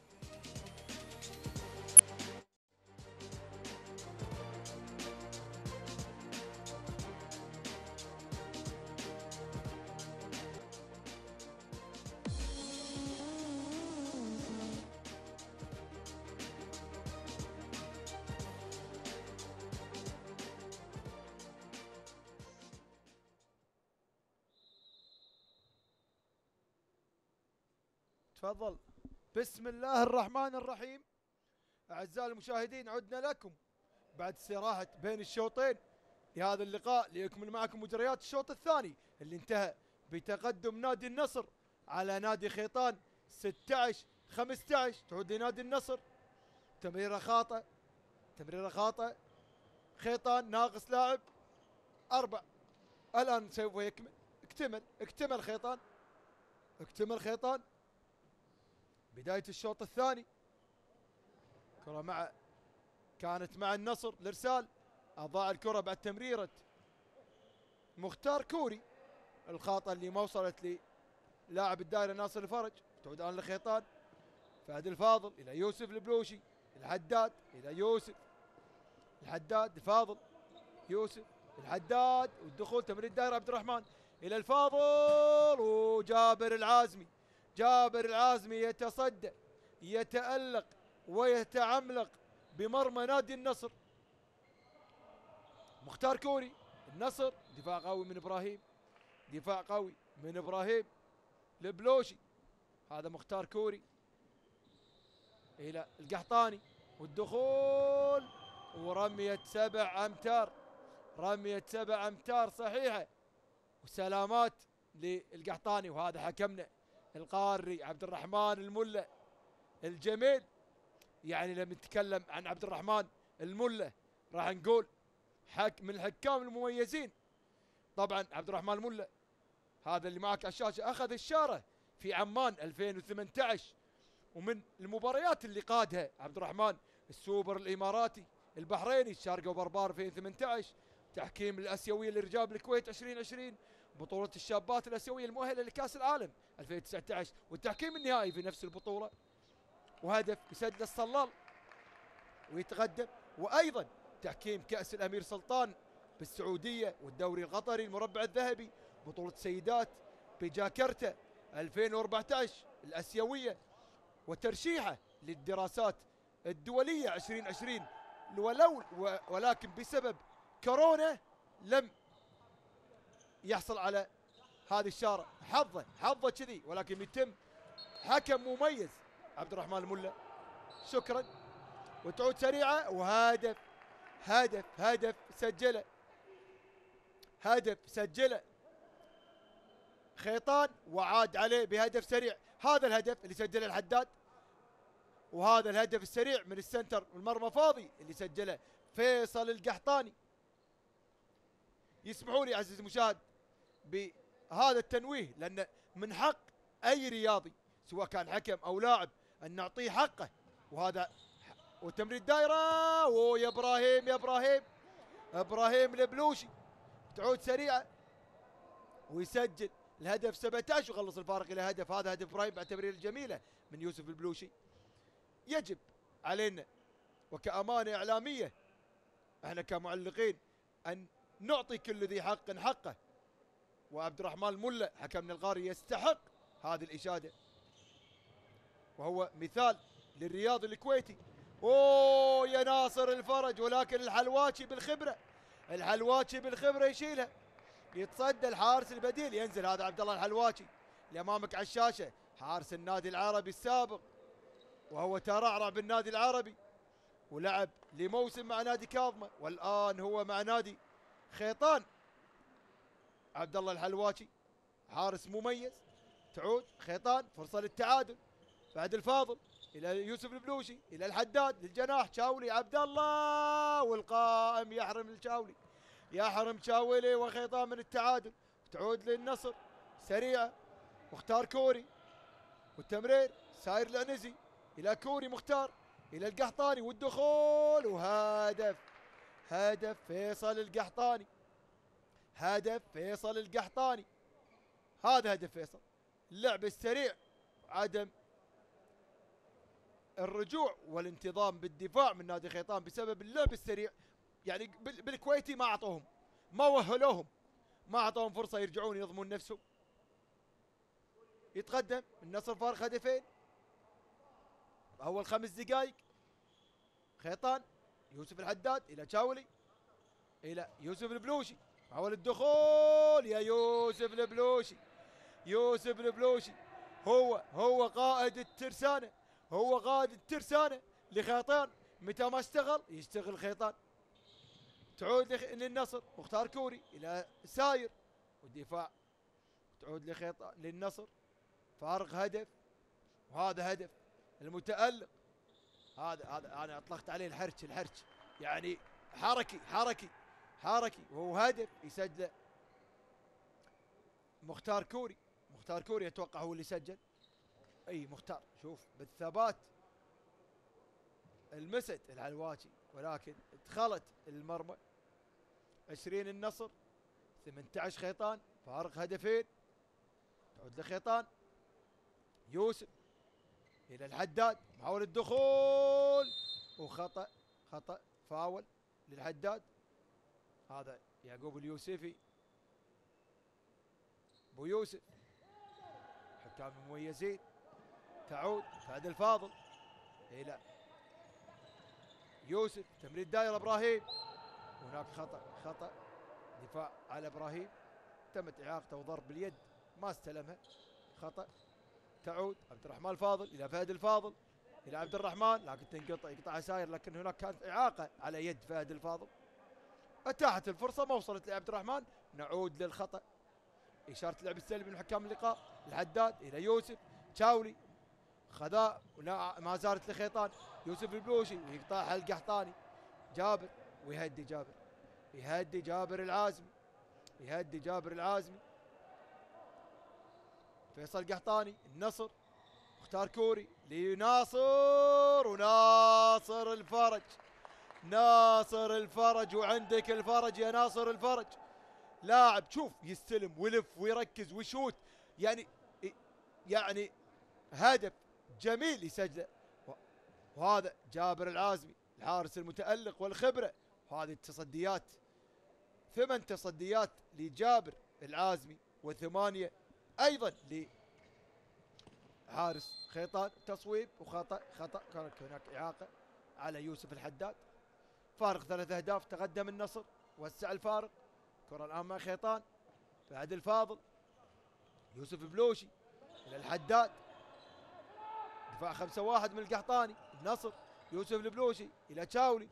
Speaker 1: تفضل. بسم الله الرحمن الرحيم. اعزائي المشاهدين عدنا لكم بعد استراحه بين الشوطين لهذا اللقاء ليكمل معكم مجريات الشوط الثاني اللي انتهى بتقدم نادي النصر على نادي خيطان ستة عشر خمسة عشر. تعود لنادي النصر. تمريره خاطئه. تمريره خاطئه. خيطان ناقص لاعب اربع. الان سوف يكمل. اكتمل اكتمل خيطان. اكتمل خيطان. بداية الشوط الثاني. كرة مع كانت مع النصر الارسال. اضاع الكرة بعد تمريرة مختار كوري. الخاطئة اللي ما وصلت للاعب الدائرة ناصر الفرج. تعود الان لخيطان. فهد الفاضل الى يوسف البلوشي. الحداد الى يوسف. الحداد الفاضل. يوسف الحداد والدخول تمرير الدائرة عبد الرحمن الى الفاضل وجابر العازمي. جابر العازمي يتصدى يتألق ويتعملق بمرمى نادي النصر. مختار كوري. النصر دفاع قوي من ابراهيم. دفاع قوي من ابراهيم البلوشي. هذا مختار كوري الى القحطاني والدخول ورمية سبع امتار. رمية سبع امتار صحيحة وسلامات للقحطاني. وهذا حكمنا القاري عبد الرحمن الملا الجميل. يعني لما نتكلم عن عبد الرحمن الملا راح نقول حك من الحكام المميزين. طبعا عبد الرحمن الملا هذا اللي معك على الشاشه اخذ الشاره في عمان ألفين وثمانية عشر ومن المباريات اللي قادها عبد الرحمن السوبر الاماراتي البحريني الشارقه وبربار ألفين وثمانية عشر. تحكيم الاسيويه للرجال بالكويت ألفين وعشرين. بطولة الشابات الاسيويه المؤهله لكاس العالم ألفين وتسعة عشر والتحكيم النهائي في نفس البطوله. وهدف يسدد الصلال ويتقدم. وايضا تحكيم كاس الامير سلطان بالسعوديه والدوري القطري المربع الذهبي. بطوله سيدات بجاكرتا ألفين وأربعة عشر الاسيويه. وترشيحه للدراسات الدوليه ألفين وعشرين ولو ولكن بسبب كورونا لم يحصل على هذه الشارة. حظه حظه كذي ولكن يتم حكم مميز عبد الرحمن الملا. شكرا. وتعود سريعه وهدف. هدف هدف سجله. هدف سجله خيطان وعاد عليه بهدف سريع. هذا الهدف اللي سجله الحداد وهذا الهدف السريع من السنتر والمرمى فاضي اللي سجله فيصل القحطاني. يسمحوا لي عزيزي المشاهد بهذا التنويه، لأن من حق أي رياضي سواء كان حكم أو لاعب أن نعطيه حقه. وهذا وتمرير دايرة، ويا إبراهيم يا إبراهيم إبراهيم البلوشي تعود سريعة ويسجل الهدف سبعة عشر ويخلص الفارق إلى هدف. هذا هدف إبراهيم بعد تمرير الجميلة من يوسف البلوشي. يجب علينا وكأمانة إعلامية احنا كمعلقين أن نعطي كل ذي حق حقه، وعبد الرحمن الملا حكمنا الغاري يستحق هذه الإشادة، وهو مثال للرياضي الكويتي. اوه يا ناصر الفرج، ولكن الحلواتشي بالخبرة، الحلواتشي بالخبرة يشيلها، يتصدى الحارس البديل، ينزل هذا عبد الله الحلواتشي اللي امامك على الشاشة، حارس النادي العربي السابق، وهو ترعرع بالنادي العربي ولعب لموسم مع نادي كاظمة، والآن هو مع نادي خيطان. عبد الله الحلواتشي حارس مميز. تعود خيطان، فرصة للتعادل بعد الفاضل الى يوسف البلوشي، الى الحداد للجناح، تشاولي عبد الله، والقائم يحرم الشاولي، يحرم تشاولي وخيطان من التعادل. تعود للنصر سريعة، مختار كوري والتمرير ساير العنزي الى كوري، مختار الى القحطاني والدخول، وهدف، هدف فيصل القحطاني، هدف فيصل القحطاني. هذا هدف فيصل، اللعب السريع، عدم الرجوع والانتظام بالدفاع من نادي خيطان بسبب اللعب السريع. يعني بالكويتي ما اعطوهم، ما وهلوهم، ما اعطوهم فرصه يرجعون يضمون نفسهم. يتقدم النصر فارق هدفين اول خمس دقائق. خيطان يوسف الحداد الى تشاولي الى يوسف البلوشي، حاول الدخول يا يوسف البلوشي، يوسف البلوشي هو هو قائد الترسانه، هو قائد الترسانه لخيطان، متى ما اشتغل يشتغل خيطان. تعود للنصر، مختار كوري الى ساير والدفاع، تعود لخيطان للنصر، فارق هدف، وهذا هدف المتألق. هذا هذا انا اطلقت عليه الحرج، الحرج يعني حركي حركي حركي، وهو هدف يسجله مختار كوري. مختار كوري اتوقع هو اللي سجل، اي مختار، شوف بالثبات المست الحلواتي، ولكن دخلت المرمى. عشرين النصر، ثمانية عشر خيطان، فارق هدفين. تعود لخيطان، يوسف الى الحداد، محاولة الدخول وخطأ، خطأ فاول للحداد. هذا يعقوب اليوسفي، ابو يوسف، حكام مميزين. تعود فهد الفاضل الى يوسف، تمرير دايره ابراهيم، هناك خطأ، خطأ دفاع على ابراهيم، تمت اعاقته وضرب باليد ما استلمها، خطأ. تعود عبد الرحمن الفاضل الى فهد الفاضل الى عبد الرحمن، لكن تنقطع، يقطعها ساير، لكن هناك كانت اعاقه على يد فهد الفاضل. اتاحت الفرصه ما وصلت لعبد الرحمن. نعود للخطأ، اشاره لعب السلبي من حكام اللقاء. الحداد الى يوسف، تشاولي خذا ما زالت لخيطان، يوسف البلوشي ويقطعها القحطاني، جابر ويهدي جابر، يهدي جابر العازمي، يهدي جابر العازمي. فيصل قحطاني، النصر، مختار كوري لناصر، وناصر الفرج، ناصر الفرج، وعندك الفرج يا ناصر الفرج، لاعب شوف يستلم ويلف ويركز ويشوت، يعني يعني هدف جميل يسجله. وهذا جابر العازمي الحارس المتألق والخبرة، وهذه التصديات، ثمان تصديات لجابر العازمي وثمانية ايضا لحارس خيطان. تصويب وخطأ، خطأ، كانت هناك اعاقة على يوسف الحداد. فارق ثلاث اهداف، تقدم النصر، وسع الفارق. كرة الان مع خيطان، فهد الفاضل، يوسف بلوشي الى الحداد، دفاع خمسة واحد من القحطاني. النصر يوسف البلوشي الى تشاولي،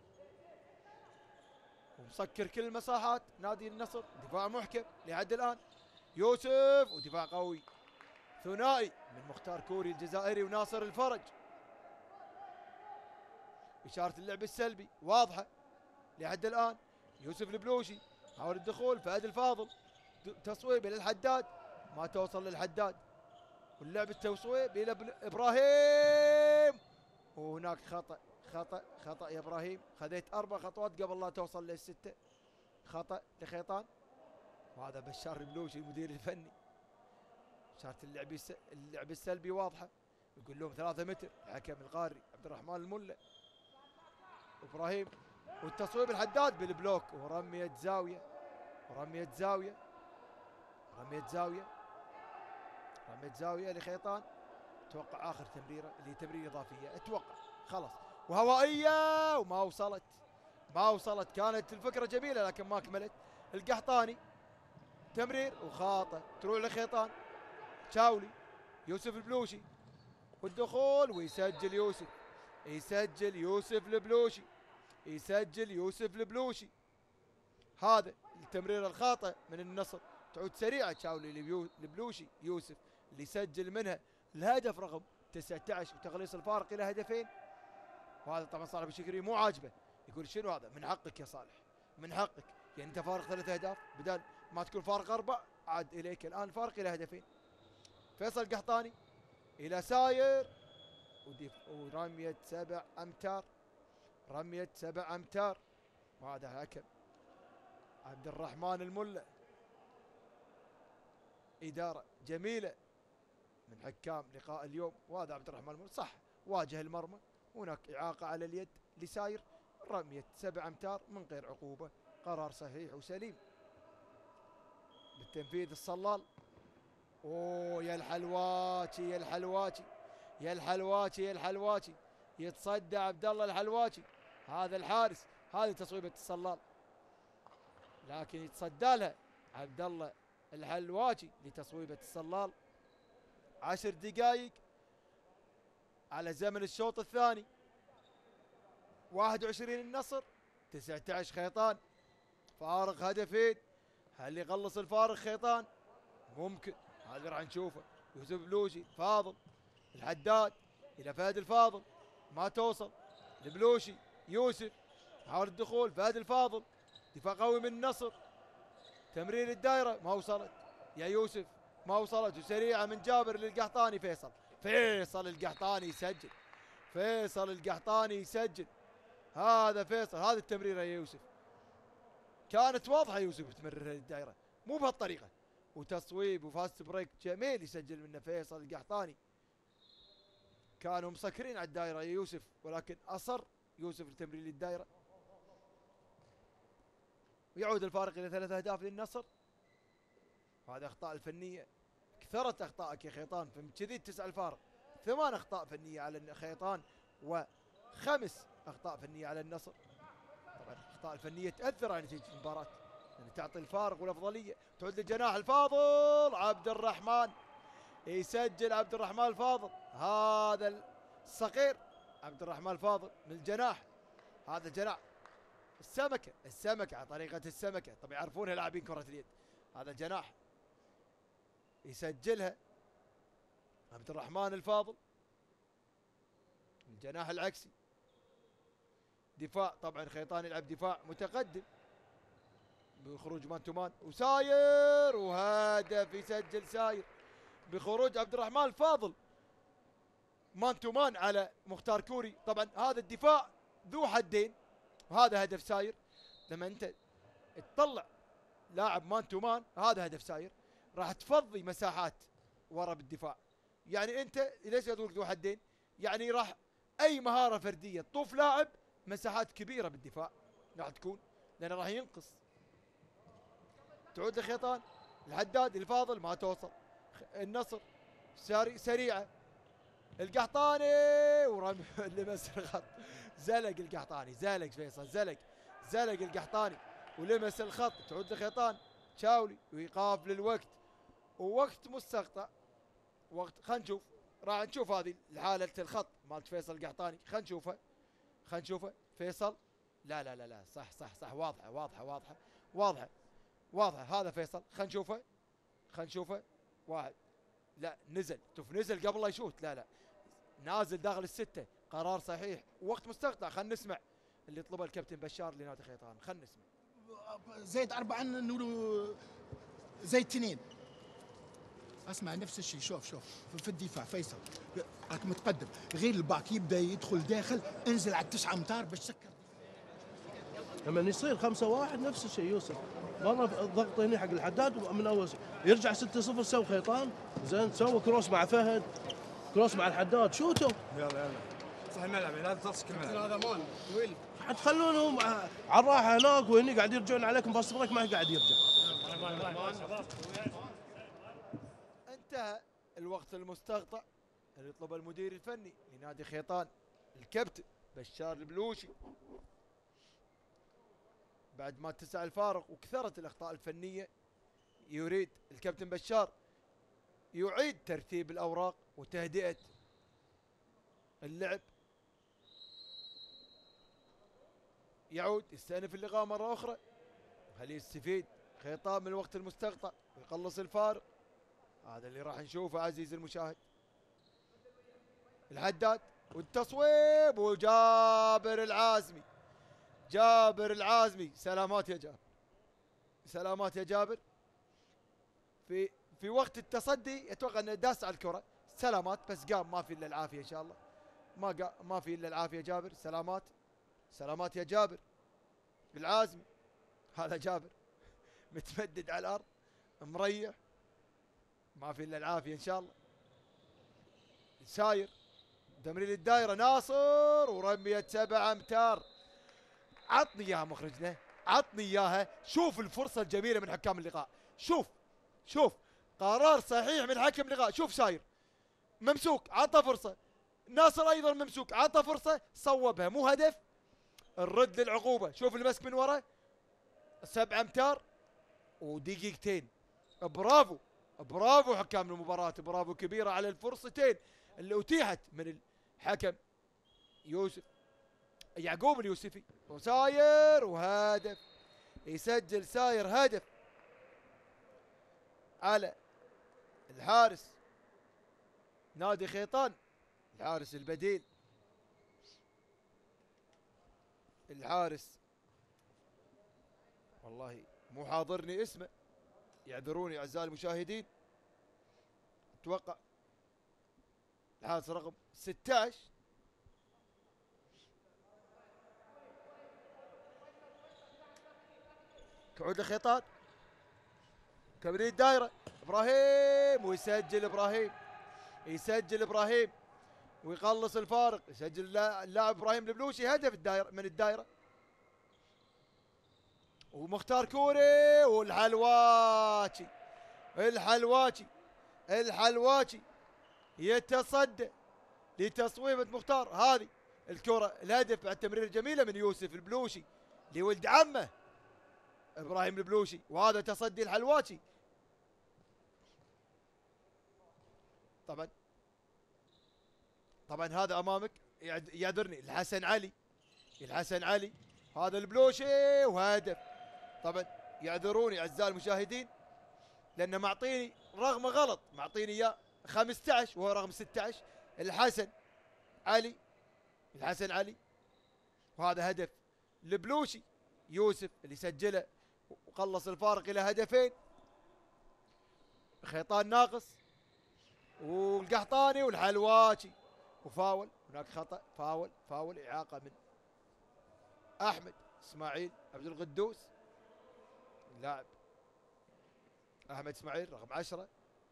Speaker 1: ومسكر كل المساحات نادي النصر، دفاع محكم لحد الان. يوسف ودفاع قوي ثنائي من مختار كوري الجزائري وناصر الفرج. إشارة اللعب السلبي واضحة لحد الآن. يوسف البلوشي حاول الدخول فهد الفاضل، تصويب الى الحداد ما توصل للحداد، واللعب التصويب الى ابراهيم، وهناك خطا خطا خطا يا ابراهيم، خذيت اربع خطوات قبل لا توصل للسته، خطا لخيطان. وهذا بشار البلوشي المدير الفني، اشاره اللعب اللعب السلبي واضحه، يقول لهم ثلاثة متر. الحكم القاري عبد الرحمن الملا. ابراهيم والتصويب الحداد بالبلوك، ورميه زاويه ورميه زاويه رميه زاويه رميه زاويه لخيطان. اتوقع اخر تمريره اللي تمريره اضافيه، اتوقع خلاص، وهوائيه وما وصلت ما وصلت. كانت الفكره جميله لكن ما كملت. القحطاني تمرير وخاطئ، تروح لخيطان. شاولي يوسف البلوشي والدخول ويسجل يوسف، يسجل يوسف البلوشي، يسجل يوسف البلوشي. هذا التمرير الخاطئ من النصر، تعود سريعه شاولي البلوشي يوسف اللي سجل منها الهدف رقم تسعة عشر وتقليص الفارق الى هدفين. وهذا طبعا صالح بشكري مو عاجبه، يقول شنو هذا؟ من حقك يا صالح، من حقك، يعني انت فارق ثلاث اهداف بدل ما تكون فارق اربع، عاد اليك الان الفارق الى هدفين. فيصل قحطاني الى ساير، ورميه سبع امتار، رميه سبع امتار. وهذا هكم عبد الرحمن الملا. اداره جميله من حكام لقاء اليوم. وهذا عبد الرحمن الملا صح واجه المرمى، هناك اعاقه على اليد لساير، رميه سبع امتار من غير عقوبه، قرار صحيح وسليم. بالتنفيذ الصلال. اوه يا الحلواتي يا الحلواتي يا الحلواتي يا الحلواتي، يتصدى عبد الله الحلواتي، هذا الحارس، هذه تصويبه الصلال، لكن يتصدى لها عبد الله الحلواتي لتصويبه الصلال. عشر دقائق على زمن الشوط الثاني، واحد وعشرين النصر، تسعة عشر خيطان، فارق هدفين. هل يقلص الفارق خيطان؟ ممكن، هذا راح نشوفه. يوسف بلوشي فاضل، الحداد الى فهد الفاضل، ما توصل. البلوشي يوسف حاول الدخول، فهد الفاضل، دفاع قوي من النصر، تمرير الدائره ما وصلت يا يوسف، ما وصلت، وسريعه من جابر للقحطاني. فيصل فيصل القحطاني يسجل، فيصل القحطاني يسجل، هذا فيصل، هذا التمريره يا يوسف كانت واضحه. يوسف تمرر الدائره مو بهالطريقه، وتصويب وفاست بريك جميل يسجل منه فيصل القحطاني. كانوا مسكرين على الدائره يا يوسف، ولكن اصر يوسف لتمرير الدائره، ويعود الفارق الى ثلاث اهداف للنصر. هذه اخطاء الفنيه، كثرت اخطائك يا خيطان، فكذي تسع الفارق. ثمان اخطاء فنيه على الخيطان وخمس اخطاء فنيه على النصر. طبعا الاخطاء الفنيه تاثر على نتيجه المباراه، يعني تعطي الفارق والافضليه. تعود للجناح الفاضل عبد الرحمن، يسجل عبد الرحمن الفاضل، هذا الصغير عبد الرحمن الفاضل من الجناح، هذا الجناح السمكه، السمكه على طريقه السمكه، طبعا يعرفونها لاعبين كره اليد. هذا الجناح يسجلها عبد الرحمن الفاضل، الجناح العكسي. دفاع طبعا خيطان يلعب دفاع متقدم بخروج مان تو مان، وساير، وهدف يسجل ساير بخروج عبد الرحمن الفاضل مان تو مان على مختار كوري. طبعا هذا الدفاع ذو حدين، وهذا هدف ساير. لما انت تطلع لاعب مان تو مان، هذا هدف ساير، راح تفضي مساحات ورا بالدفاع. يعني انت ليش اقول ذو حدين؟ يعني راح اي مهاره فرديه تطوف لاعب مساحات كبيره بالدفاع راح تكون، لانه راح ينقص. تعود لخيطان، الحداد الفاضل ما توصل، النصر سريعه، القحطاني ورمي لمس الخط، زلق القحطاني، زلق فيصل، زلق زلق القحطاني ولمس الخط. تعود لخيطان، شاولي ويقاف للوقت، ووقت مستقطع، وقت خلينا نشوف، راح نشوف هذه الحاله الخط مالت فيصل القحطاني، خلينا نشوفها خلينا نشوفها. فيصل لا لا لا لا صح صح صح، واضحه واضحه واضحه واضحه واضحه، هذا فيصل. خلينا نشوفه خلينا نشوفه واحد، لا نزل، شوف نزل قبل لا يشوت، لا لا نازل داخل السته، قرار صحيح، وقت مستقطع. خلينا نسمع اللي طلبه الكابتن بشار لنادي خيطان، خلينا نسمع.
Speaker 2: زايد أربعة نقولوا زايد اثنين. اسمع نفس الشيء. شوف شوف في الدفاع فيصل راك متقدم، غير الباك يبدا يدخل داخل، انزل على التسعة امتار باش تسكر.
Speaker 3: لما يصير خمسة واحد نفس الشيء يوسف، مرة الضغط هنا حق الحداد من اول شيء يرجع ستة صفر سوي خيطان زين، سوي كروس مع فهد، كروس مع الحداد، شوتوا
Speaker 4: يلا يلا صح الملعب لا تلصق الملعب.
Speaker 2: هذا مان طويل
Speaker 3: حتخلونهم على الراحة هناك، وهني قاعد يرجعون عليكم باص بريك ما قاعد يرجع.
Speaker 1: انتهى الوقت المستقطع اللي يطلب المدير الفني لنادي خيطان الكابتن بشار البلوشي بعد ما اتسع الفارق وكثرت الاخطاء الفنيه. يريد الكابتن بشار يعيد ترتيب الاوراق وتهدئه اللعب، يعود يستأنف اللقاء مره اخرى. هل يستفيد خيطان من الوقت المستقطع ويقلص الفارق؟ هذا اللي راح نشوفه عزيزي المشاهد. الحداد والتصويب وجابر العازمي، جابر العازمي سلامات يا جابر، سلامات يا جابر. في في وقت التصدي اتوقع انه داس على الكره، سلامات بس قام، ما في الا العافيه ان شاء الله، ما قام ما في الا العافيه. جابر سلامات، سلامات يا جابر العازمي. هذا جابر متمدد على الارض مريح، ما في الا العافيه ان شاء الله. ساير تمرير الدائره ناصر ورميه سبع امتار. عطني اياها مخرجنا، عطني اياها. شوف الفرصه الجميله من حكام اللقاء، شوف شوف قرار صحيح من حكم اللقاء. شوف ساير ممسوك عطى فرصه، ناصر ايضا ممسوك عطى فرصه، صوبها مو هدف، الرد للعقوبه. شوف المسك من ورا، سبع امتار ودقيقتين. برافو برافو حكام المباراة، برافو كبيرة على الفرصتين اللي اتيحت من الحكم يوسف يعقوب اليوسفي. وساير وهدف، يسجل ساير هدف على الحارس نادي خيطان، الحارس البديل، الحارس والله مو حاضرني اسمه، يعذروني اعزائي المشاهدين. اتوقع الحارس رقم ستة عشر. كعود الخيطان، تمرير الدائرة ابراهيم ويسجل ابراهيم، يسجل ابراهيم ويقلص الفارق، يسجل اللاعب ابراهيم البلوشي هدف الدائرة من الدائرة. ومختار كوري والحلواتي، الحلواتي الحلواتي يتصدى لتصويبة مختار. هذه الكرة الهدف بعد تمرير جميلة من يوسف البلوشي لولد عمه ابراهيم البلوشي، وهذا تصدي الحلواتي. طبعا طبعا هذا امامك يعذرني الحسن علي، الحسن علي هذا البلوشي وهدف. طبعا يعذروني اعزائي المشاهدين لانه معطيني رقم غلط، معطيني اياه خمسة عشر وهو رقم ستة عشر. الحسن علي، الحسن علي، وهذا هدف البلوشي يوسف اللي سجله وقلص الفارق الى هدفين. خيطان ناقص والقحطاني والحلواتي وفاول، هناك خطأ، فاول فاول اعاقه من احمد اسماعيل عبد القدوس، اللاعب احمد اسماعيل رقم عشرة.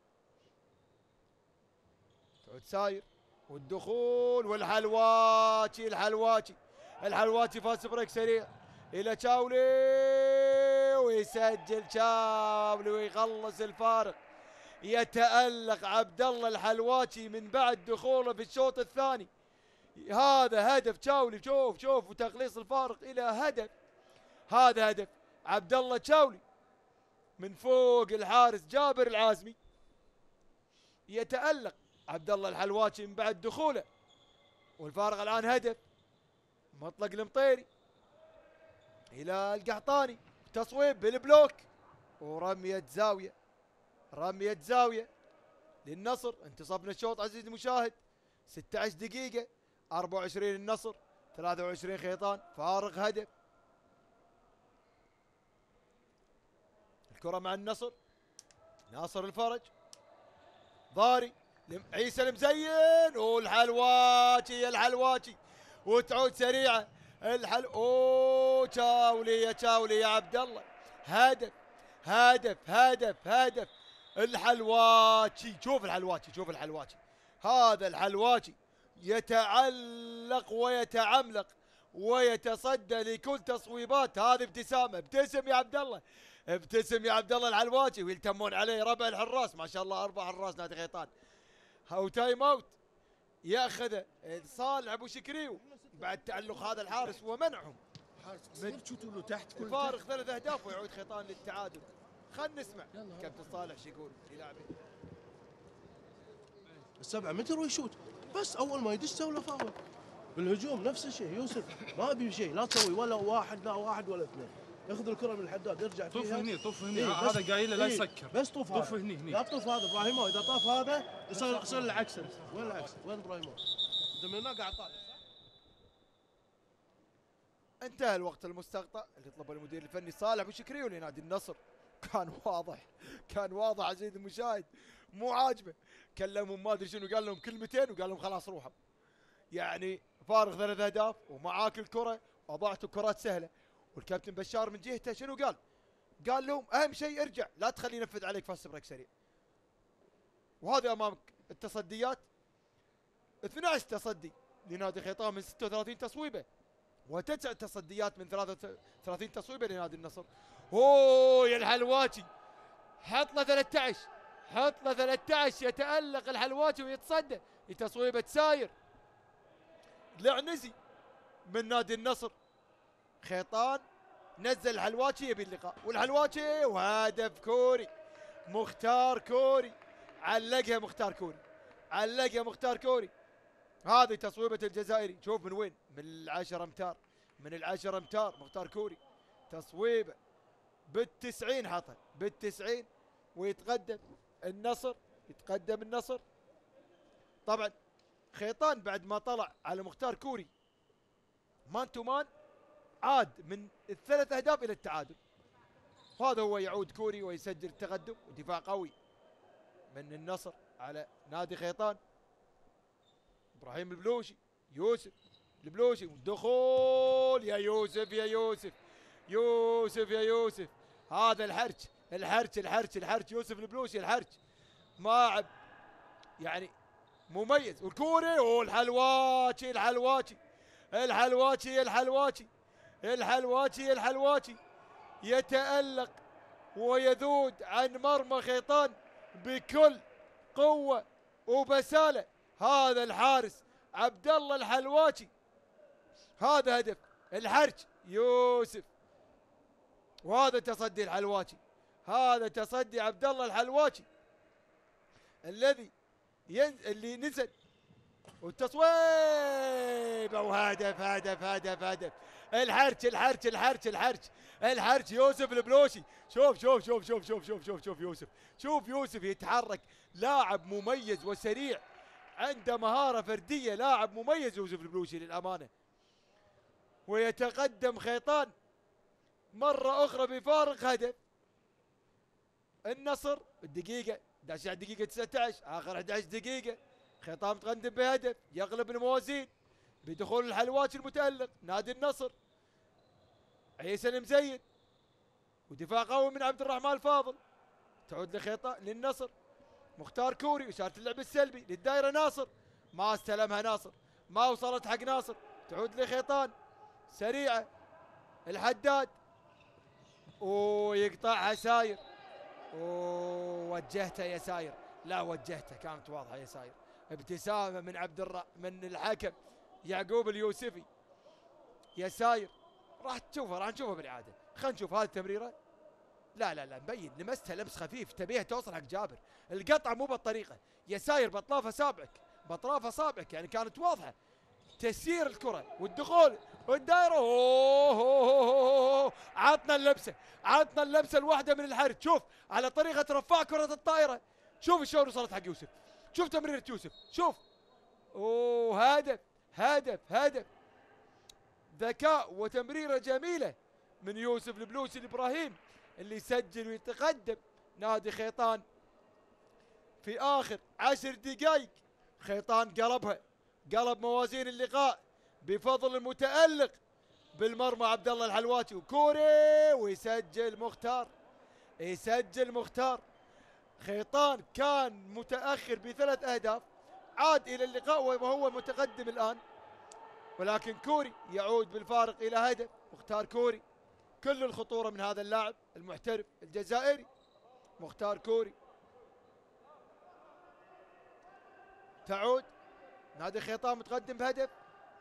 Speaker 1: تعود ساير والدخول والحلواتي، الحلواتي الحلواتي فاز بريك سريع الى تشاولي ويسجل تشاولي ويخلص الفارق. يتألق عبد الله الحلواتي من بعد دخوله في الشوط الثاني. هذا هدف تشاولي، شوف شوف وتقليص الفارق الى هدف. هذا هدف عبد الله تشاولي من فوق الحارس جابر العازمي. يتألق عبد الله الحلواتي من بعد دخوله، والفارق الان هدف. مطلق المطيري الى القحطاني، تصويب بالبلوك ورمية زاوية، رمية زاوية للنصر. انتصفنا الشوط عزيزي المشاهد، ستة عشر دقيقة، أربعة وعشرين النصر، ثلاثة وعشرين خيطان، فارق هدف. الكرة مع النصر. ناصر الفرج، ضاري، عيسى المزين، والحلواتي الحلواتي، وتعود سريعه الحل. اوه تشاولي يا تشاولي يا عبد الله. هدف هدف هدف هدف. الحلواتي، شوف الحلواتي، شوف الحلواتي. هذا الحلواتي يتعلق ويتعملق ويتصدى لكل تصويبات. هذه ابتسامه. ابتسم يا عبد الله، ابتسم يا عبد الله الحلواتي، ويلتمون عليه ربع الحراس. ما شاء الله اربع حراس نادي خيطان. او تايم اوت ياخذ صالح ابو شكريو بعد تعلق هذا الحارس ومنعهم.
Speaker 2: حارس قصير تشوتوا له تحت كل
Speaker 1: فارق ثلاث اهداف ويعود خيطان للتعادل. خلنا نسمع كابتن صالح شو يقول للاعبين.
Speaker 3: السبعة متر ويشوت، بس اول ما يدش سوى له فاول. بالهجوم نفس الشيء يوسف، ما ابي شيء، لا تسوي ولا واحد لا واحد ولا اثنين. ياخذ الكره من الحداد يرجع فيها.
Speaker 4: طوف هني طوف هني،
Speaker 3: إيه
Speaker 4: هذا قايل له لا
Speaker 3: إيه
Speaker 4: يسكر.
Speaker 3: بس طوف هذا.
Speaker 4: طوف هني هني.
Speaker 3: لا تطوف هذا ابراهيمو، اذا طاف هذا يصير يصير العكس. وين العكس؟ وين ابراهيمو؟ انت من هنا قاعد طالع.
Speaker 1: انتهى الوقت المستقطع اللي طلبه المدير الفني صالح ابو شكريو لنادي النصر. كان واضح، كان واضح عزيزي المشاهد، مو عاجبه. كلمهم ما ادري شنو، قال لهم كلمتين وقال لهم خلاص روحوا. يعني فارغ ثلاث اهداف ومعاك الكره وضعتوا كرات سهله. والكابتن بشار من جهته شنو قال؟ قال لهم اهم شيء ارجع، لا تخليه ينفذ عليك فاست بريك سريع. وهذا امامك التصديات، اثني عشر تصدي لنادي خيطان من ستة وثلاثين تصويبه، وتسع تصديات من ثلاثة وثلاثين تصويبه لنادي النصر. اوه يا الحلواتي، حط له ثلاثة عشر، حط له ثلاثة عشر، يتألق الحلواتي ويتصدى لتصويبه ساير العنزي من نادي النصر. خيطان نزل الحلواتي يبي اللقاء، والحلواتي وهدف كوري. مختار كوري علقها، مختار كوري علقها مختار كوري. هذه تصويبة الجزائري، شوف من وين، من العشر امتار، من العشر امتار مختار كوري. تصويبة بالتسعين، حطها بالتسعين ويتقدم النصر، يتقدم النصر. طبعا خيطان بعد ما طلع على مختار كوري مان تو مان عاد من الثلاث اهداف الى التعادل. وهذا هو يعود كوري ويسجل التقدم، ودفاع قوي من النصر على نادي خيطان. ابراهيم البلوشي، يوسف البلوشي، ودخول يا يوسف يا يوسف يوسف يا يوسف. هذا الحرج الحرج الحرج الحرج يوسف البلوشي الحرج، ماعب يعني مميز. والكوري والحلواتي الحلواتي الحلواتي الحلواتي الحلواتي الحلواتي يتألق ويذود عن مرمى خيطان بكل قوة وبسالة. هذا الحارس عبد الله الحلواتي، هذا هدف الحرج يوسف، وهذا تصدي الحلواتي، هذا تصدي عبد الله الحلواتي الذي ينزل اللي نزل والتصويب. وهدف هدف هدف هدف. الحرج الحرج الحرج الحرج الحرج يوسف البلوشي. شوف شوف شوف شوف شوف شوف شوف شوف يوسف، شوف يوسف يتحرك، لاعب مميز وسريع، عنده مهارة فردية، لاعب مميز يوسف البلوشي للأمانة. ويتقدم خيطان مرة أخرى بفارق هدف. النصر الدقيقة إحدى عشرة دقيقة تسعة عشر، آخر إحدى عشرة دقيقة خيطان متقدم بهدف يقلب الموازين بدخول الحلواتي المتألق نادي النصر. عيسى المزين ودفاع قوي من عبد الرحمن الفاضل. تعود لخيطان للنصر، مختار كوري، إشارة اللعب السلبي للدائرة. ناصر ما استلمها، ناصر ما وصلت حق ناصر. تعود لخيطان سريعة الحداد ويقطعها ساير. ووجهته يا ساير، لا وجهته كانت واضحة يا ساير. ابتسامة من عبد الر... من الحكم يعقوب اليوسفي. يا ساير راح تشوفها، راح نشوفها بالإعادة. خلينا نشوف هذه التمريرة. لا لا لا مبين، لمستها لمس خفيف، تبيها توصل حق جابر. القطعة مو بالطريقة يا ساير، باطراف اصابعك، باطراف اصابعك، يعني كانت واضحة. تسيير الكرة والدخول والدائرة. اوه, أوه, أوه, أوه. عطنا اللمسة، عطنا اللمسة الواحدة من الحرج. شوف على طريقة رفاع كرة الطائرة، شوف شلون وصلت حق يوسف، شوف تمريرة يوسف، شوف. اوه هدف هدف هدف. ذكاء وتمريرة جميلة من يوسف البلوشي الابراهيم اللي يسجل ويتقدم نادي خيطان في آخر عشر دقائق. خيطان قلبها، قلب موازين اللقاء بفضل المتألق بالمرمى عبد الله الحلواتي، وكوري ويسجل مختار، يسجل مختار. خيطان كان متأخر بثلاث أهداف، عاد إلى اللقاء وهو متقدم الآن، ولكن كوري يعود بالفارق إلى هدف. مختار كوري، كل الخطورة من هذا اللاعب المحترف الجزائري مختار كوري. تعود نادي خيطان متقدم بهدف.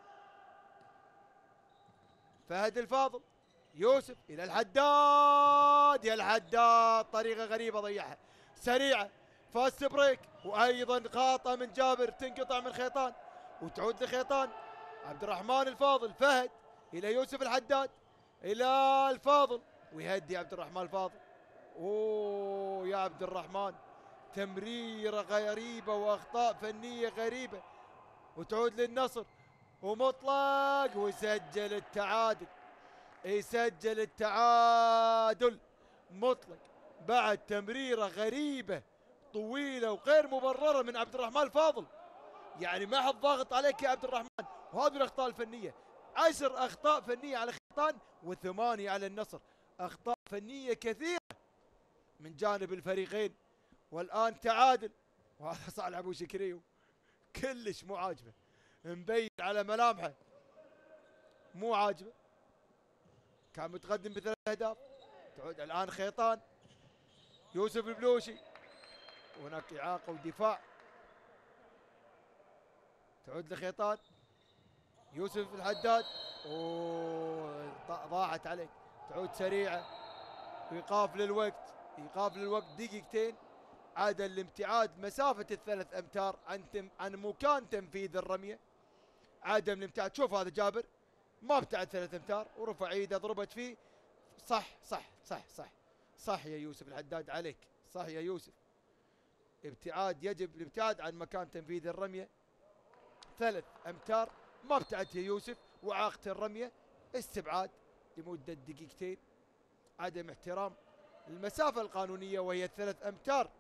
Speaker 1: فهد الفاضل، يوسف إلى الحداد، يا الحداد طريقة غريبة ضيعها، سريعة، فاست بريك، وأيضا خاطئة من جابر تنقطع من خيطان وتعود لخيطان. عبد الرحمن الفاضل، فهد إلى يوسف الحداد، إلى الفاضل ويهدي عبد الرحمن الفاضل. أوه يا عبد الرحمن، تمريرة غريبة وأخطاء فنية غريبة، وتعود للنصر ومطلق ويسجل التعادل، يسجل التعادل مطلق بعد تمريرة غريبة طويلة وغير مبررة من عبد الرحمن الفاضل. يعني ما حد ضاغط عليك يا عبد الرحمن، وهذه الأخطاء الفنية، عشر أخطاء فنية على خيطان وثمانية على النصر، أخطاء فنية كثيرة من جانب الفريقين. والآن تعادل، وهذا صالح أبو شكريو كلش مو عاجبه، مبين على ملامحه مو عاجبه، كان متقدم بثلاث أهداف. تعود الآن خيطان، يوسف البلوشي، وهناك إعاقة ودفاع. تعود لخيطان، يوسف الحداد، اوه ضاعت عليك. تعود سريعة وإيقاف للوقت، إيقاف للوقت دقيقتين، عاد الامتعاد مسافة الثلاث أمتار عن تم عن مكان تنفيذ الرمية، عدم الامتعاد. شوف هذا جابر ما ابتعد ثلاث أمتار ورفع ايده ضربت فيه. صح صح صح صح صح يا يوسف الحداد عليك، صح يا يوسف، ابتعاد، يجب الابتعاد عن مكان تنفيذ الرمية ثلاث أمتار، ما ابتعدت يا يوسف وعاقت الرمية، استبعاد لمدة دقيقتين، عدم احترام المسافة القانونية وهي الثلاث أمتار.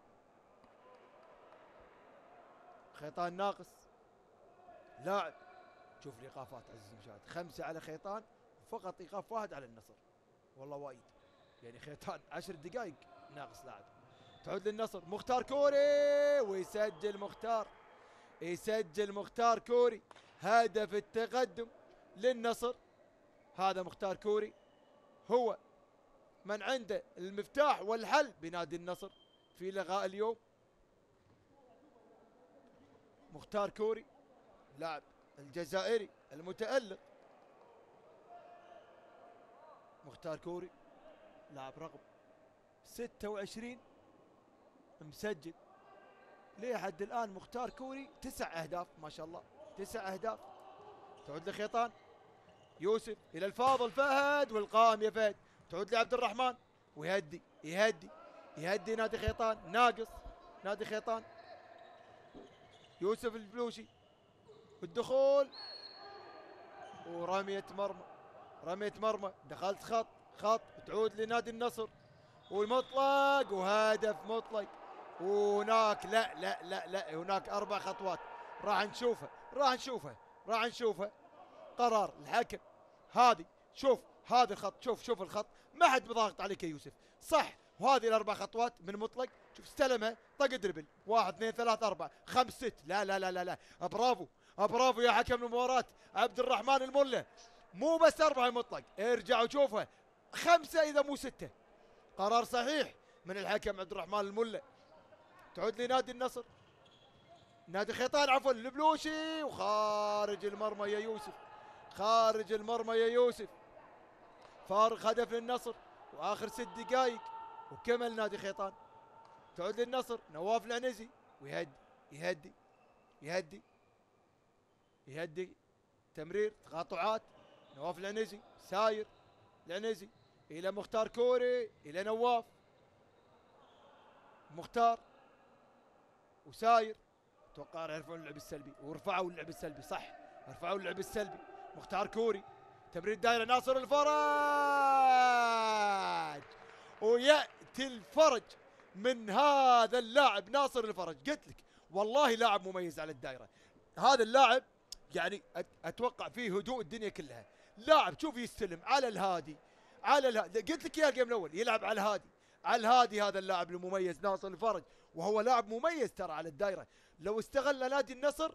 Speaker 1: خيطان ناقص لاعب. شوف الإيقافات عزيزي المشاهد، خمسة على خيطان، فقط إيقاف واحد على النصر، والله وايد، يعني خيطان عشر دقائق ناقص لاعب. تعود للنصر، مختار كوري ويسجل مختار، يسجل مختار كوري هدف التقدم للنصر. هذا مختار كوري هو من عنده المفتاح والحل بنادي النصر في لقاء اليوم. مختار كوري لاعب الجزائري المتألق، مختار كوري لاعب رقم ستة وعشرين مسجل ليه حد الآن. مختار كوري تسع أهداف ما شاء الله، تسع أهداف. تعود لخيطان، يوسف إلى الفاضل فهد، والقائم يا فهد. تعود لعبد الرحمن ويهدي، يهدي يهدي نادي خيطان، ناقص نادي خيطان. يوسف البلوشي والدخول ورمية مرمى، رمية مرمى، دخلت خط خط. تعود لنادي النصر والمطلق وهدف مطلق. وهناك لا لا لا لا هناك أربع خطوات راح نشوفها، راح نشوفها راح نشوفها قرار الحكم. هذه شوف هذا الخط، شوف شوف الخط، ما حد بضاغط عليك يا يوسف، صح. وهذه الأربع خطوات من مطلق، شوف استلمها طق دربل، واحد اثنين ثلاث أربع خمس ست، لا لا لا لا لا برافو برافو يا حكم المباراة عبد الرحمن الملا. مو بس أربعة مطلق، ارجع وشوفها خمسة إذا مو ستة. قرار صحيح من الحكم عبد الرحمن الملا. تعود لنادي النصر، نادي خيطان عفوا، البلوشي وخارج المرمى يا يوسف، خارج المرمى يا يوسف. فارق هدف للنصر واخر ست دقائق وكمل نادي خيطان. تعود للنصر، نواف العنزي ويهدي يهدي يهدي يهدي تمرير تقاطعات. نواف العنزي ساير، العنزي الى مختار كوري، الى نواف، مختار وساير. اتوقع يرفعون اللعب السلبي ورفعوا اللعب السلبي، صح رفعوا اللعب السلبي. مختار كوري، تمرير دايره، ناصر الفرج ويأتي الفرج من هذا اللاعب ناصر الفرج. قلت لك والله لاعب مميز على الدائرة. هذا اللاعب يعني اتوقع فيه هدوء الدنيا كلها. لاعب شوف يستلم على الهادي، على الهادي. قلت لك يا الجيم الاول يلعب على الهادي، على الهادي. هذا اللاعب المميز ناصر الفرج، وهو لاعب مميز ترى على الدائرة. لو استغل نادي النصر،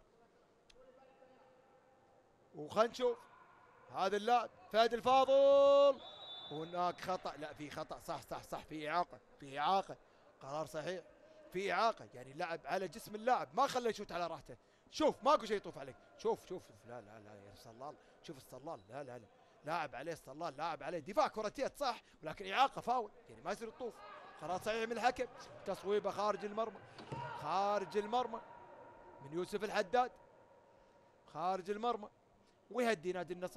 Speaker 1: وخلنا نشوف هذا اللاعب فهد الفاضل. هناك خطأ، لا في خطأ، صح صح صح، في إعاقة، في إعاقة، قرار صحيح، في إعاقة. يعني اللاعب على جسم اللاعب، ما خليه يشوت على راحته. شوف ماكو شيء يطوف عليك. شوف شوف لا لا لا يا صلال، شوف الصلال، لا لا لا لاعب عليه الصلال، لاعب عليه دفاع كرتيات صح، ولكن إعاقة فاول، يعني ما يصير الطوف. قرار صحيح من الحكم. تصويبه خارج المرمى، خارج المرمى من يوسف الحداد، خارج المرمى، ويهدي نادي النصر.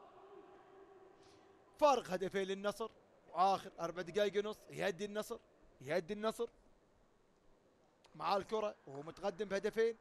Speaker 1: فارق هدفين للنصر، واخر اربع دقائق ونص يهدي النصر، يهدي النصر مع الكرة وهو متقدم بهدفين.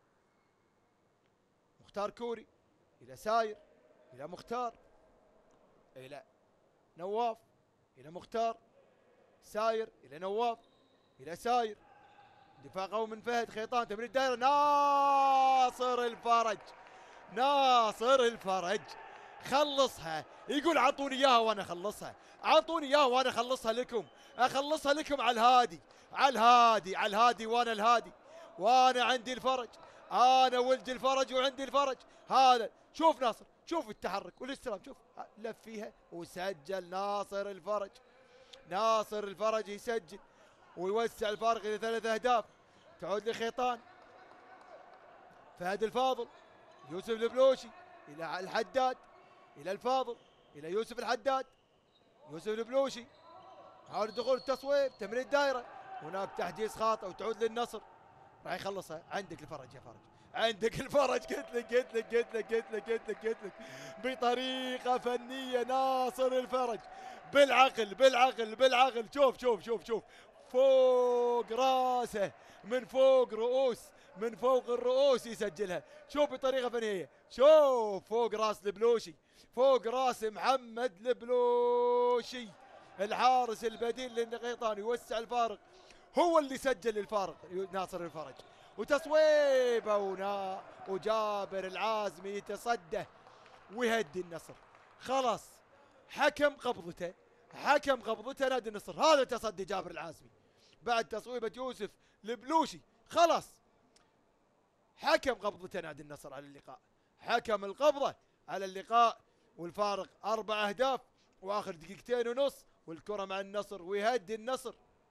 Speaker 1: مختار كوري الى ساير، الى مختار، الى نواف، الى مختار، ساير الى نواف، الى ساير. دفاع قوي من فهد خيطان، تمرير دايره ناصر الفرج، ناصر الفرج خلصها. يقول اعطوني اياها وانا اخلصها، اعطوني اياها وانا اخلصها لكم، اخلصها لكم على الهادي، على الهادي، على الهادي، وانا الهادي، وانا عندي الفرج، انا ولد الفرج وعندي الفرج. هذا شوف ناصر، شوف التحرك والاستلام، شوف لف فيها وسجل ناصر الفرج. ناصر الفرج يسجل ويوسع الفارق الى ثلاث اهداف. تعود لخيطان، فهد الفاضل، يوسف البلوشي الى الحداد، الى الفاضل، الى يوسف الحداد، يوسف البلوشي حاول دخول التصويب، تمرير دايره، هناك تحجيز خاطئ وتعود للنصر. راح يخلصها. عندك الفرج يا فرج، عندك الفرج. قلت لك قلت لك قلت لك قلت لك قلت لك قلت لك بطريقه فنيه ناصر الفرج، بالعقل بالعقل بالعقل. شوف شوف شوف شوف فوق راسه، من فوق رؤوس، من فوق الرؤوس يسجلها. شوف بطريقه فنيه، شوف فوق راس البلوشي، فوق راس محمد البلوشي الحارس البديل للقيطان، يوسع الفارق، هو اللي سجل الفارق ناصر الفرج. وتصويبه ونا وجابر العازمي يتصدى ويهدي النصر. خلاص حكم قبضته، حكم قبضته نادي النصر. هذا تصدي جابر العازمي بعد تصويبة يوسف البلوشي. خلاص حكم قبضته نادي النصر على اللقاء، حكم القبضة على اللقاء، والفارق أربع أهداف وآخر دقيقتين ونص، والكرة مع النصر ويهدي النصر.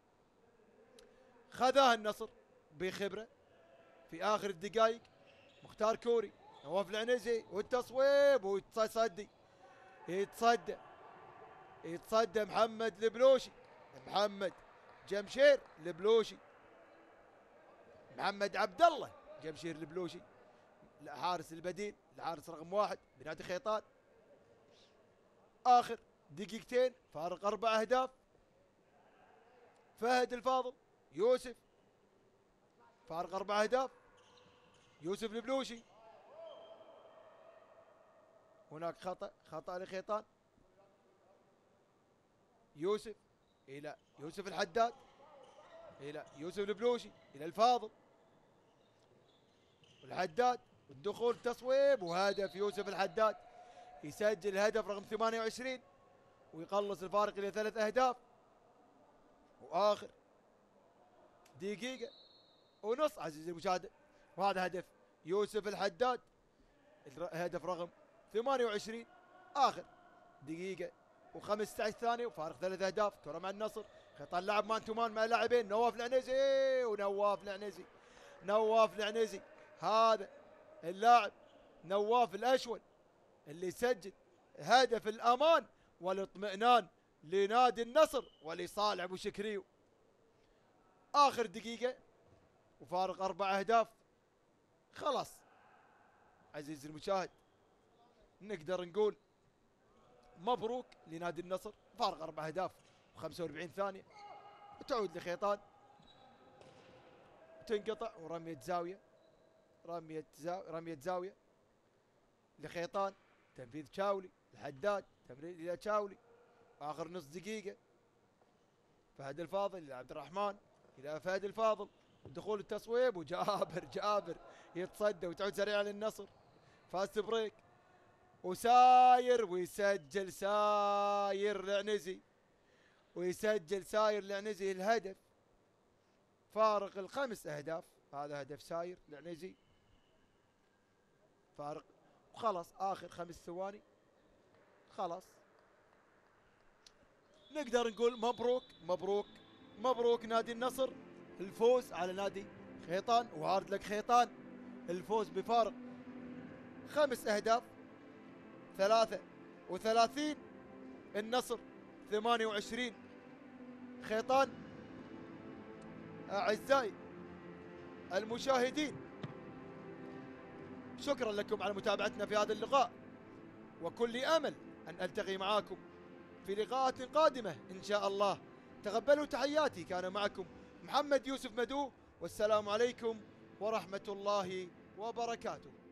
Speaker 1: خذاها النصر بخبرة في آخر الدقائق. مختار كوري، نواف العنزي، والتصويب ويتصدي، يتصدى يتصدى محمد البلوشي، محمد جمشير البلوشي، محمد عبد الله جمشير البلوشي الحارس البديل، الحارس رقم واحد بنادي خيطان. آخر دقيقتين فارق أربع أهداف. فهد الفاضل، يوسف، فارق أربع أهداف. يوسف البلوشي، هناك خطأ، خطأ لخيطان. يوسف إلى يوسف الحداد، إلى يوسف البلوشي، إلى الفاضل، الحداد، الدخول تصويب وهدف. يوسف الحداد يسجل هدف رقم ثمانية وعشرين ويقلص الفارق إلى ثلاث أهداف. وآخر دقيقة ونص عزيزي المشاهد، وهذا هدف يوسف الحداد، هدف رقم ثمانية وعشرين. آخر دقيقة وخمسة عشر ثانية وفارق ثلاث أهداف. كرة مع النصر، خطان لعب مان تو مان مع لاعبين، نواف العنزي، ونواف العنزي، نواف العنزي، هذا اللاعب نواف الأشول اللي سجل هدف الأمان والاطمئنان لنادي النصر ولصالح أبو شكريو. آخر دقيقة وفارق أربع أهداف. خلاص عزيزي المشاهد نقدر نقول مبروك لنادي النصر، فارق أربع أهداف وخمسة وأربعين ثانية. وتعود لخيطان، تنقطع ورمية زاوية، رمية زاوية، رمية زاوية لخيطان، تنفيذ شاولي، الحداد، تمرير إلى شاولي. آخر نص دقيقة فهد الفاضل إلى عبد الرحمن، إلى فهد الفاضل، دخول التصويب وجابر جابر يتصدى وتعود سريعة للنصر. فاست بريك وساير ويسجل ساير العنزي، ويسجل ساير العنزي الهدف فارق الخمس أهداف. هذا هدف ساير العنزي فارق. وخلاص آخر خمس ثواني خلاص نقدر نقول مبروك مبروك مبروك نادي النصر الفوز على نادي خيطان. وعارض لك خيطان الفوز بفارق خمس أهداف، ثلاثة وثلاثين النصر ثمانية وعشرين خيطان. أعزائي المشاهدين شكرا لكم على متابعتنا في هذا اللقاء، وكل أمل أن ألتقي معاكم في لقاءات قادمة إن شاء الله. تقبلوا تحياتي، كان معكم محمد يوسف مدو، والسلام عليكم ورحمة الله وبركاته.